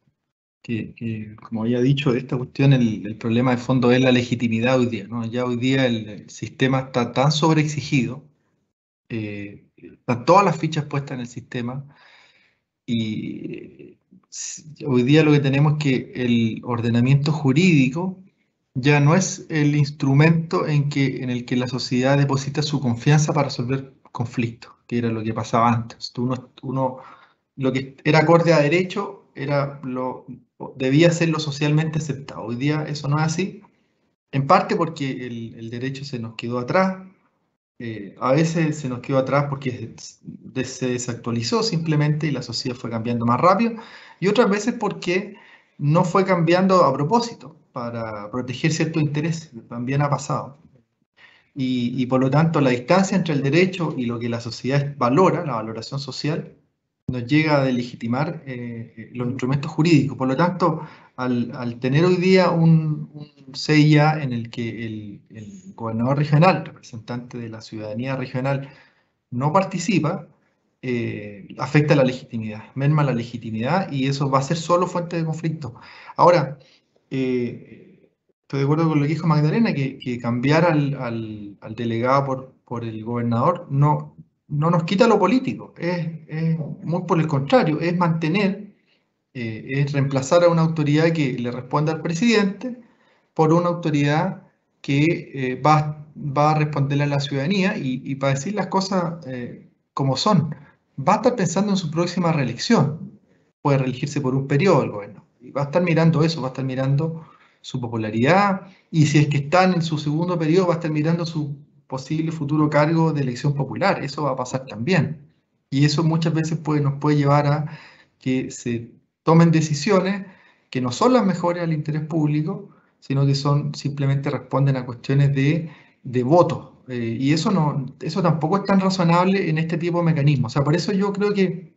como había dicho, esta cuestión, el problema de fondo es la legitimidad hoy día, ¿no? Ya hoy día el sistema está tan sobreexigido, están todas las fichas puestas en el sistema, y hoy día lo que tenemos es que el ordenamiento jurídico ya no es el instrumento en el que la sociedad deposita su confianza para resolver conflictos, que era lo que pasaba antes. Lo que era acorde a derecho debía ser lo socialmente aceptado. Hoy día eso no es así, en parte porque el derecho se nos quedó atrás. A veces se nos quedó atrás porque se desactualizó simplemente y la sociedad fue cambiando más rápido, y otras veces porque no fue cambiando a propósito para proteger ciertos intereses. También ha pasado. Y por lo tanto la distancia entre el derecho y lo que la sociedad valora, la valoración social, nos llega a delegitimar los instrumentos jurídicos. Por lo tanto, al tener hoy día un CIA en el que el gobernador regional, representante de la ciudadanía regional, no participa, afecta la legitimidad, merma la legitimidad, y eso va a ser solo fuente de conflicto. Ahora, estoy de acuerdo con lo que dijo Magdalena, que cambiar al delegado por el gobernador no nos quita lo político, es muy por el contrario, es mantener, es reemplazar a una autoridad que le responde al presidente por una autoridad que va a responderle a la ciudadanía y para decir las cosas como son. Va a estar pensando en su próxima reelección, puede reelegirse por un periodo el gobierno, y va a estar mirando eso, va a estar mirando su popularidad, y si es que están en su segundo periodo, va a estar mirando su posible futuro cargo de elección popular. Eso va a pasar también. Y eso muchas veces nos puede llevar a que se tomen decisiones que no son las mejores al interés público, sino que simplemente responden a cuestiones de votos. Y eso tampoco es tan razonable en este tipo de mecanismos. O sea, por eso yo creo que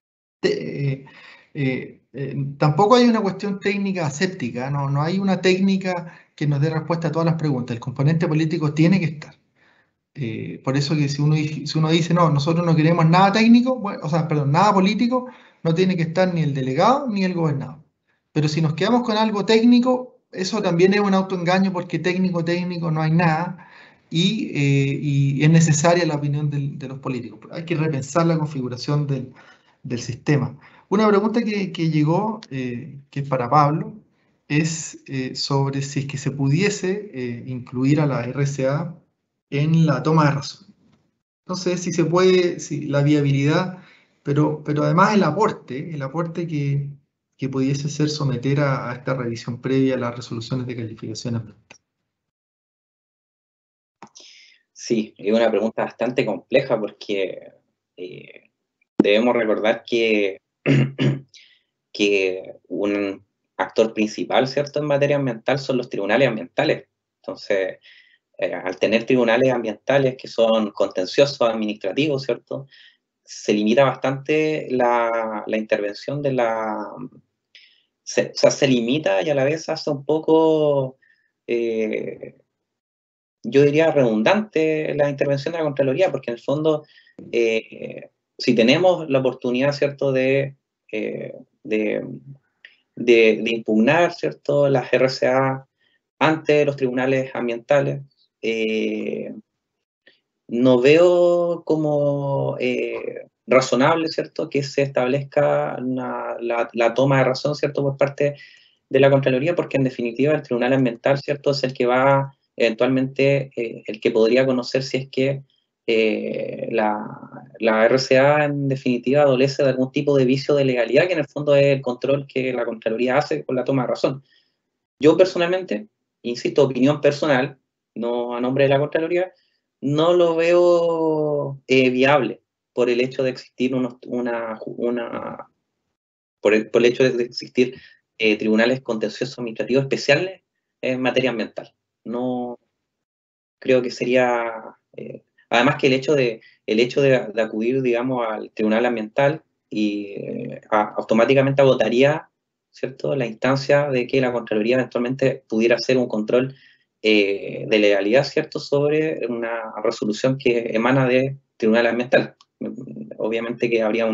tampoco hay una cuestión técnica aséptica, no hay una técnica que nos dé respuesta a todas las preguntas. El componente político tiene que estar. Por eso que si uno dice, no, nosotros no queremos nada técnico, bueno, o sea, perdón, nada político, no tiene que estar ni el delegado ni el gobernador. Pero si nos quedamos con algo técnico, eso también es un autoengaño porque técnico no hay nada y es necesaria la opinión de los políticos. Hay que repensar la configuración del sistema. Una pregunta que llegó, que es para Pablo, es sobre si es que se pudiese incluir a la RCA en la toma de razón. No sé si se puede, si la viabilidad, pero además el aporte que pudiese ser someter a esta revisión previa a las resoluciones de calificación ambiental. Sí, es una pregunta bastante compleja porque debemos recordar que, que un actor principal, ¿cierto?, en materia ambiental son los tribunales ambientales. Entonces, al tener tribunales ambientales que son contenciosos administrativos, ¿cierto?, se limita bastante la intervención de la... se limita y a la vez hace un poco, yo diría, redundante la intervención de la Contraloría, porque en el fondo, si tenemos la oportunidad, ¿cierto?, de impugnar, ¿cierto?, las RCA ante los tribunales ambientales, no veo como razonable, ¿cierto?, que se establezca la toma de razón, ¿cierto?, por parte de la Contraloría, porque en definitiva el Tribunal Ambiental, ¿cierto?, es el que va eventualmente, el que podría conocer si es que la RCA en definitiva adolece de algún tipo de vicio de legalidad, que en el fondo es el control que la Contraloría hace con la toma de razón. Yo personalmente, insisto, opinión personal, no a nombre de la Contraloría, no lo veo viable por el hecho de existir por el hecho de existir tribunales contenciosos administrativos especiales en materia ambiental. No creo que sería, además que el hecho de acudir, digamos, al tribunal ambiental y automáticamente agotaría, ¿cierto?, la instancia de que la Contraloría eventualmente pudiera hacer un control de legalidad, ¿cierto?, sobre una resolución que emana de tribunal ambiental. Obviamente que habría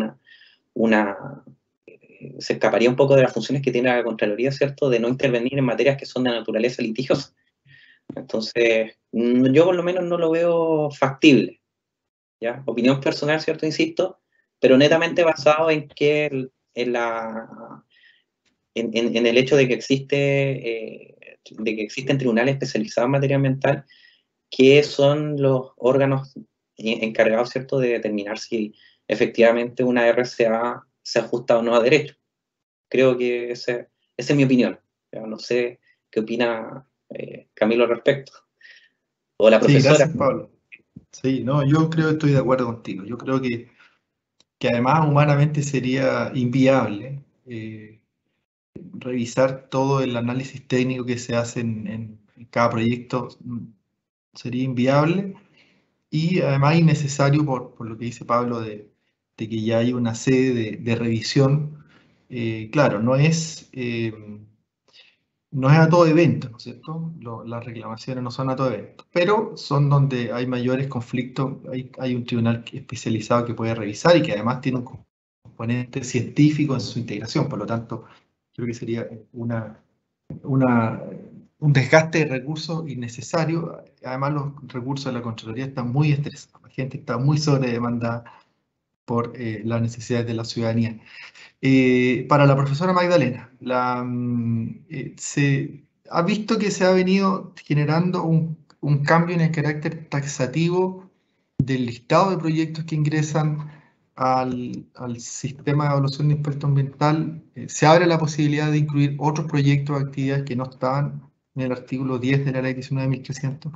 se escaparía un poco de las funciones que tiene la Contraloría, ¿cierto?, de no intervenir en materias que son de naturaleza litigiosa. Entonces, yo por lo menos no lo veo factible, ¿ya? Opinión personal, ¿cierto?, insisto, pero netamente basado en que en el hecho de que existen tribunales especializados en materia ambiental, que son los órganos encargados, ¿cierto?, de determinar si efectivamente una RCA se ajusta o no a derecho. Creo que esa es mi opinión. No sé qué opina Camilo al respecto. O la profesora. Sí, gracias, Pablo. Sí, no, yo creo que estoy de acuerdo contigo. Yo creo que además humanamente sería inviable revisar todo el análisis técnico que se hace en cada proyecto. Sería inviable y además innecesario por lo que dice Pablo de que ya hay una sede de revisión. Claro, no es a todo evento, ¿no es cierto? Las reclamaciones no son a todo evento, pero son donde hay mayores conflictos. Hay un tribunal especializado que puede revisar y que además tiene un componente científico en su integración. Por lo tanto, creo que sería un desgaste de recursos innecesario. Además, los recursos de la Contraloría están muy estresados. La gente está muy sobredemandada por las necesidades de la ciudadanía. Para la profesora Magdalena, se ha visto que se ha venido generando un cambio en el carácter taxativo del listado de proyectos que ingresan al sistema de evaluación de impacto ambiental. Se abre la posibilidad de incluir otros proyectos o actividades que no estaban en el artículo 10 de la ley 19.300.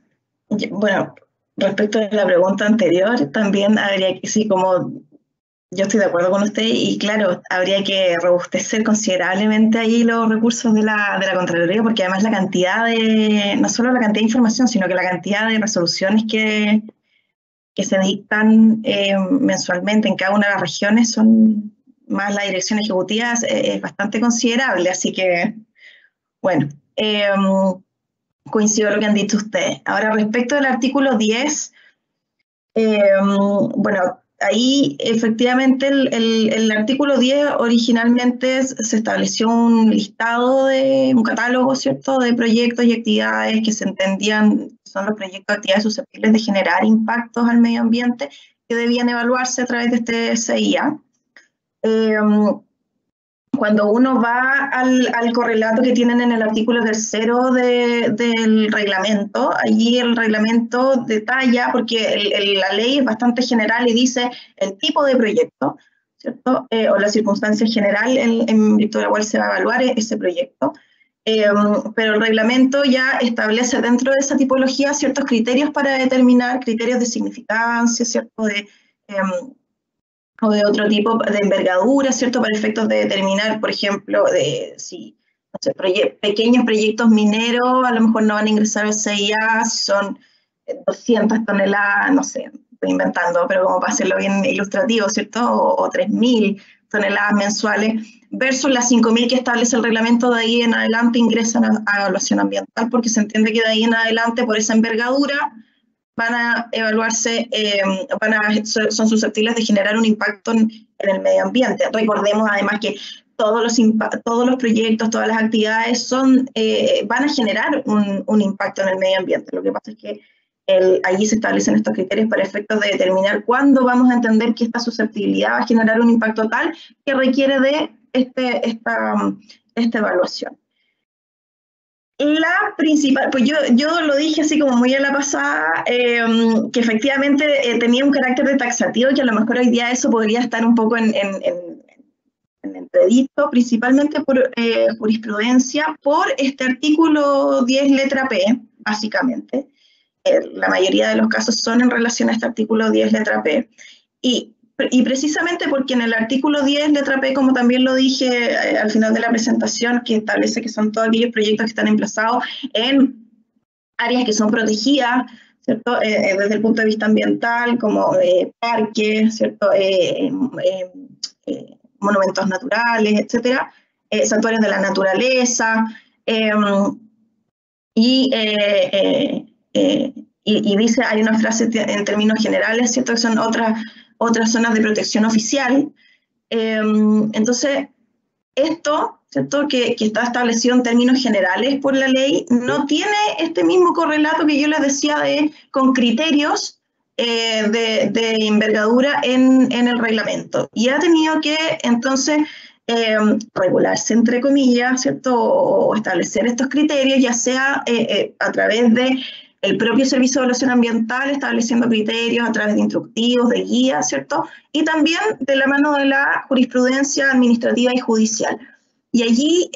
Bueno, respecto a la pregunta anterior, también habría que, sí, como yo estoy de acuerdo con usted y claro, habría que robustecer considerablemente ahí los recursos de la Contraloría, porque además la cantidad no solo la cantidad de información, sino que la cantidad de resoluciones que se dictan mensualmente en cada una de las regiones, son más la dirección ejecutiva, es bastante considerable, así que, bueno, coincido con lo que han dicho ustedes. Ahora, respecto del artículo 10, bueno, ahí efectivamente el artículo 10 originalmente se estableció un listado, un catálogo, ¿cierto?, de proyectos y actividades que se entendían son los proyectos y actividades susceptibles de generar impactos al medio ambiente que debían evaluarse a través de este CIA. Cuando uno va al correlato que tienen en el artículo 3 del reglamento, allí el reglamento detalla, porque la ley es bastante general y dice el tipo de proyecto, ¿cierto? O la circunstancia general en virtud de la cual se va a evaluar ese proyecto. Pero el reglamento ya establece dentro de esa tipología ciertos criterios para determinar, criterios de significancia, ¿cierto? O de otro tipo de envergadura, ¿cierto? Para efectos de determinar, por ejemplo, si no sé, pequeños proyectos mineros a lo mejor no van a ingresar al CIA, si son 200 toneladas, no sé, estoy inventando, pero como para hacerlo bien ilustrativo, ¿cierto? O 3.000 toneladas mensuales, versus las 5.000 que establece el reglamento. De ahí en adelante ingresan a evaluación ambiental, porque se entiende que de ahí en adelante, por esa envergadura, van a evaluarse, son susceptibles de generar un impacto en el medio ambiente. Recordemos además que todos los proyectos, todas las actividades van a generar un impacto en el medio ambiente. Lo que pasa es que allí se establecen estos criterios para efectos de determinar cuándo vamos a entender que esta susceptibilidad va a generar un impacto tal que requiere de esta evaluación. La principal, pues yo lo dije así como muy a la pasada, que efectivamente tenía un carácter de taxativo, que a lo mejor hoy día eso podría estar un poco en entredicho, principalmente por jurisprudencia, por este artículo 10 letra P, básicamente. La mayoría de los casos son en relación a este artículo 10 letra P. Y precisamente porque en el artículo 10, letra P, como también lo dije al final de la presentación, que establece que son todos aquellos proyectos que están emplazados en áreas que son protegidas, ¿cierto? Desde el punto de vista ambiental, como parques, ¿cierto? Monumentos naturales, etcétera, santuarios de la naturaleza, y dice, hay una frase en términos generales, ¿cierto? Que son otras zonas de protección oficial. Entonces, esto, ¿cierto? Que está establecido en términos generales por la ley, no tiene este mismo correlato que yo les decía con criterios de envergadura en el reglamento. Y ha tenido que, entonces, regularse, entre comillas, ¿cierto? O establecer estos criterios, ya sea a través de el propio Servicio de Evaluación Ambiental, estableciendo criterios a través de instructivos, de guías, ¿cierto? Y también de la mano de la jurisprudencia administrativa y judicial. Y allí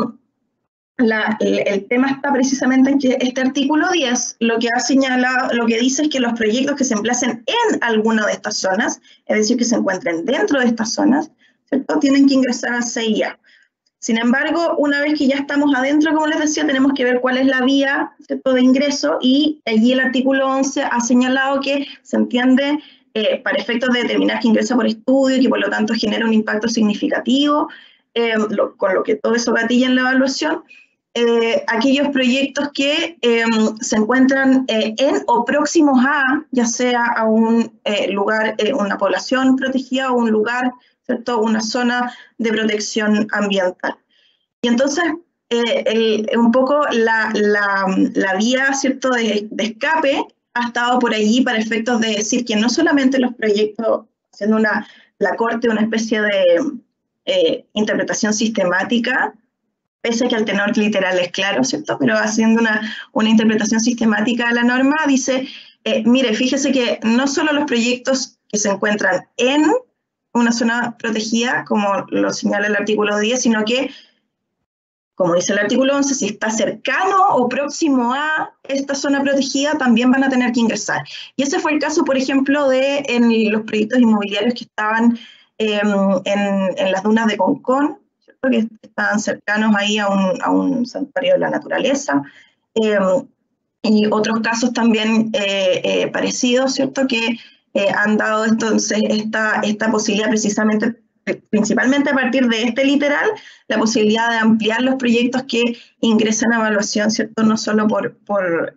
el tema está precisamente en que este artículo 10 lo que ha señalado, lo que dice es que los proyectos que se emplacen en alguna de estas zonas, es decir, que se encuentren dentro de estas zonas, ¿cierto? Tienen que ingresar a CIA. Sin embargo, una vez que ya estamos adentro, como les decía, tenemos que ver cuál es la vía, ¿cierto?, de ingreso, y allí el artículo 11 ha señalado que se entiende para efectos de determinar que ingresa por estudio y que por lo tanto genera un impacto significativo, con lo que todo eso gatilla en la evaluación, aquellos proyectos que se encuentran en o próximos a, ya sea a un lugar, una población protegida o un lugar, ¿cierto?, una zona de protección ambiental. Y entonces, un poco la vía, ¿cierto?, de escape ha estado por allí para efectos de decir que no solamente los proyectos, haciendo la Corte una especie de interpretación sistemática, pese a que el tenor literal es claro, ¿cierto?, pero haciendo una interpretación sistemática de la norma, dice, mire, fíjese que no solo los proyectos que se encuentran en una zona protegida, como lo señala el artículo 10, sino que, como dice el artículo 11, si está cercano o próximo a esta zona protegida, también van a tener que ingresar. Y ese fue el caso, por ejemplo, en los proyectos inmobiliarios que estaban en las dunas de Concón, ¿cierto? Que están cercanos ahí a un santuario de la naturaleza, y otros casos también parecidos, ¿cierto? Que han dado entonces esta posibilidad precisamente, principalmente a partir de este literal, la posibilidad de ampliar los proyectos que ingresan a evaluación, ¿cierto? No solo por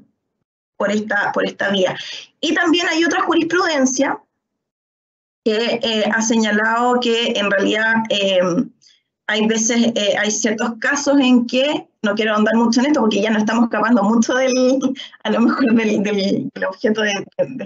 esta vía. Y también hay otra jurisprudencia que ha señalado que en realidad hay veces, hay ciertos casos en que, no quiero ahondar mucho en esto porque ya no estamos escapando mucho a lo mejor del objeto de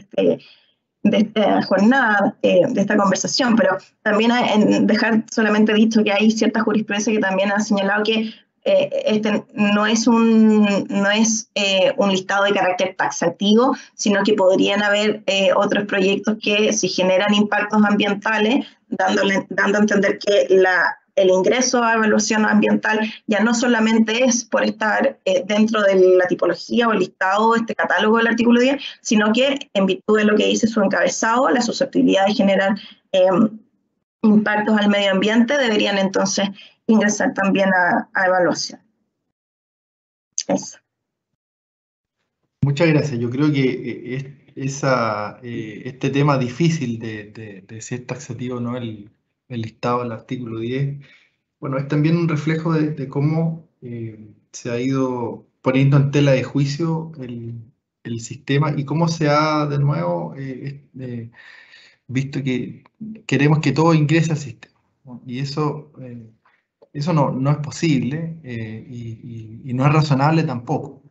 esta jornada, de esta conversación, pero también dejar solamente dicho que hay cierta jurisprudencia que también ha señalado que este no es un listado de carácter taxativo, sino que podrían haber otros proyectos que si generan impactos ambientales, dando a entender que el ingreso a evaluación ambiental ya no solamente es por estar dentro de la tipología o el listado, este catálogo del artículo 10, sino que en virtud de lo que dice su encabezado, la susceptibilidad de generar impactos al medio ambiente deberían entonces ingresar también a evaluación. Eso. Muchas gracias. Yo creo que este tema difícil de si es taxativo o no el listado del artículo 10, bueno, es también un reflejo de cómo se ha ido poniendo en tela de juicio el sistema y cómo se ha de nuevo visto que queremos que todo ingrese al sistema, ¿no? Y eso no es posible y no es razonable tampoco.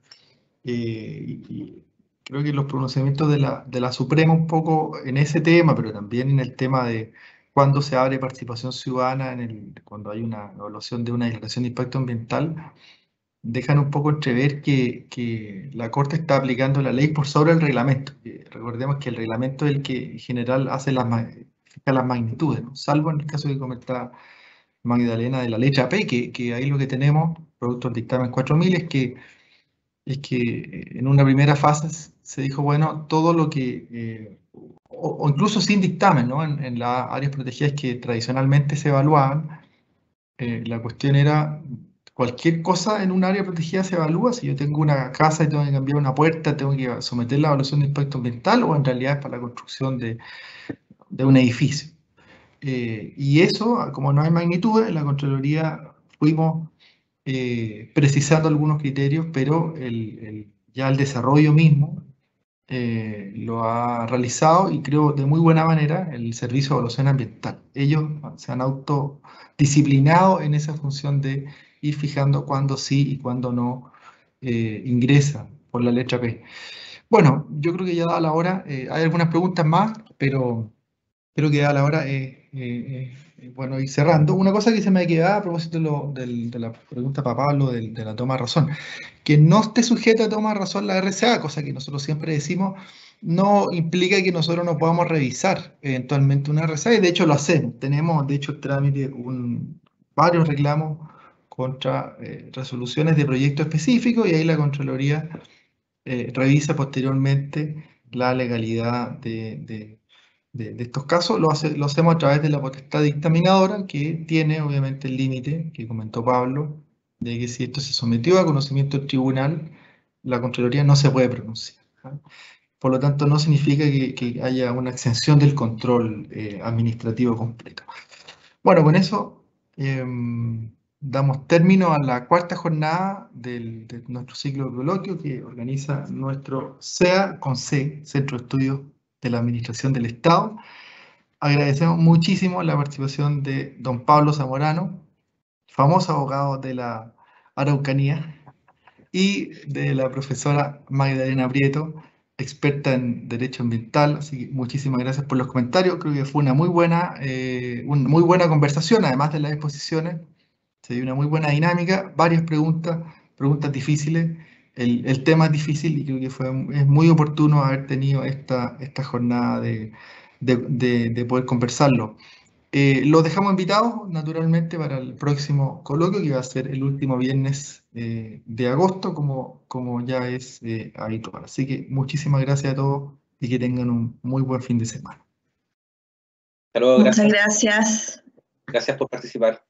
Y creo que los pronunciamientos de la Suprema un poco en ese tema, pero también en el tema de cuándo se abre participación ciudadana, cuando hay una evaluación de una declaración de impacto ambiental, dejan un poco entrever que la Corte está aplicando la ley por sobre el reglamento. Recordemos que el reglamento es el que en general fija las magnitudes, ¿no? Salvo en el caso que comentaba Magdalena de la letra P, que ahí lo que tenemos, producto del dictamen 4000, es que en una primera fase se dijo, bueno, todo lo que, o incluso sin dictamen, ¿no? En las áreas protegidas que tradicionalmente se evaluaban, la cuestión era, cualquier cosa en un área protegida se evalúa. Si yo tengo una casa y tengo que cambiar una puerta, tengo que someter la evaluación de impacto ambiental, o en realidad es para la construcción de un edificio. Y eso, como no hay magnitudes, en la Contraloría fuimos precisando algunos criterios, pero ya el desarrollo mismo lo ha realizado, y creo de muy buena manera, el Servicio de Evaluación Ambiental. Ellos se han autodisciplinado en esa función de ir fijando cuándo sí y cuándo no ingresa por la letra P. Bueno, yo creo que ya dada la hora, hay algunas preguntas más, pero creo que ya dada la hora, bueno, ir cerrando. Una cosa que se me quedaba a propósito de la pregunta para Pablo de la toma de razón, que no esté sujeta a toma de razón la RCA, cosa que nosotros siempre decimos, no implica que nosotros no podamos revisar eventualmente una RCA, y de hecho lo hacemos. Tenemos, de hecho, trámite varios reclamos contra resoluciones de proyectos específicos, y ahí la Contraloría revisa posteriormente la legalidad de estos casos. Lo hacemos a través de la potestad dictaminadora, que tiene obviamente el límite que comentó Pablo, de que si esto se sometió a conocimiento del tribunal, la Contraloría no se puede pronunciar, ¿ah? Por lo tanto, no significa que haya una exención del control administrativo completo. Bueno, con eso damos término a la cuarta jornada de nuestro ciclo de coloquio que organiza nuestro CEA con C, Centro de Estudios de la Administración del Estado. Agradecemos muchísimo la participación de don Pablo Zamorano, famoso abogado de la Araucanía, y de la profesora Magdalena Prieto, experta en Derecho Ambiental. Así que muchísimas gracias por los comentarios. Creo que fue una muy buena conversación, además de las exposiciones. Se dio una muy buena dinámica, varias preguntas difíciles. El tema es difícil, y creo que es muy oportuno haber tenido esta jornada de poder conversarlo. Los dejamos invitados, naturalmente, para el próximo coloquio, que va a ser el último viernes de agosto, como ya es habitual. Así que muchísimas gracias a todos y que tengan un muy buen fin de semana. Hasta luego, Muchas gracias. Gracias por participar.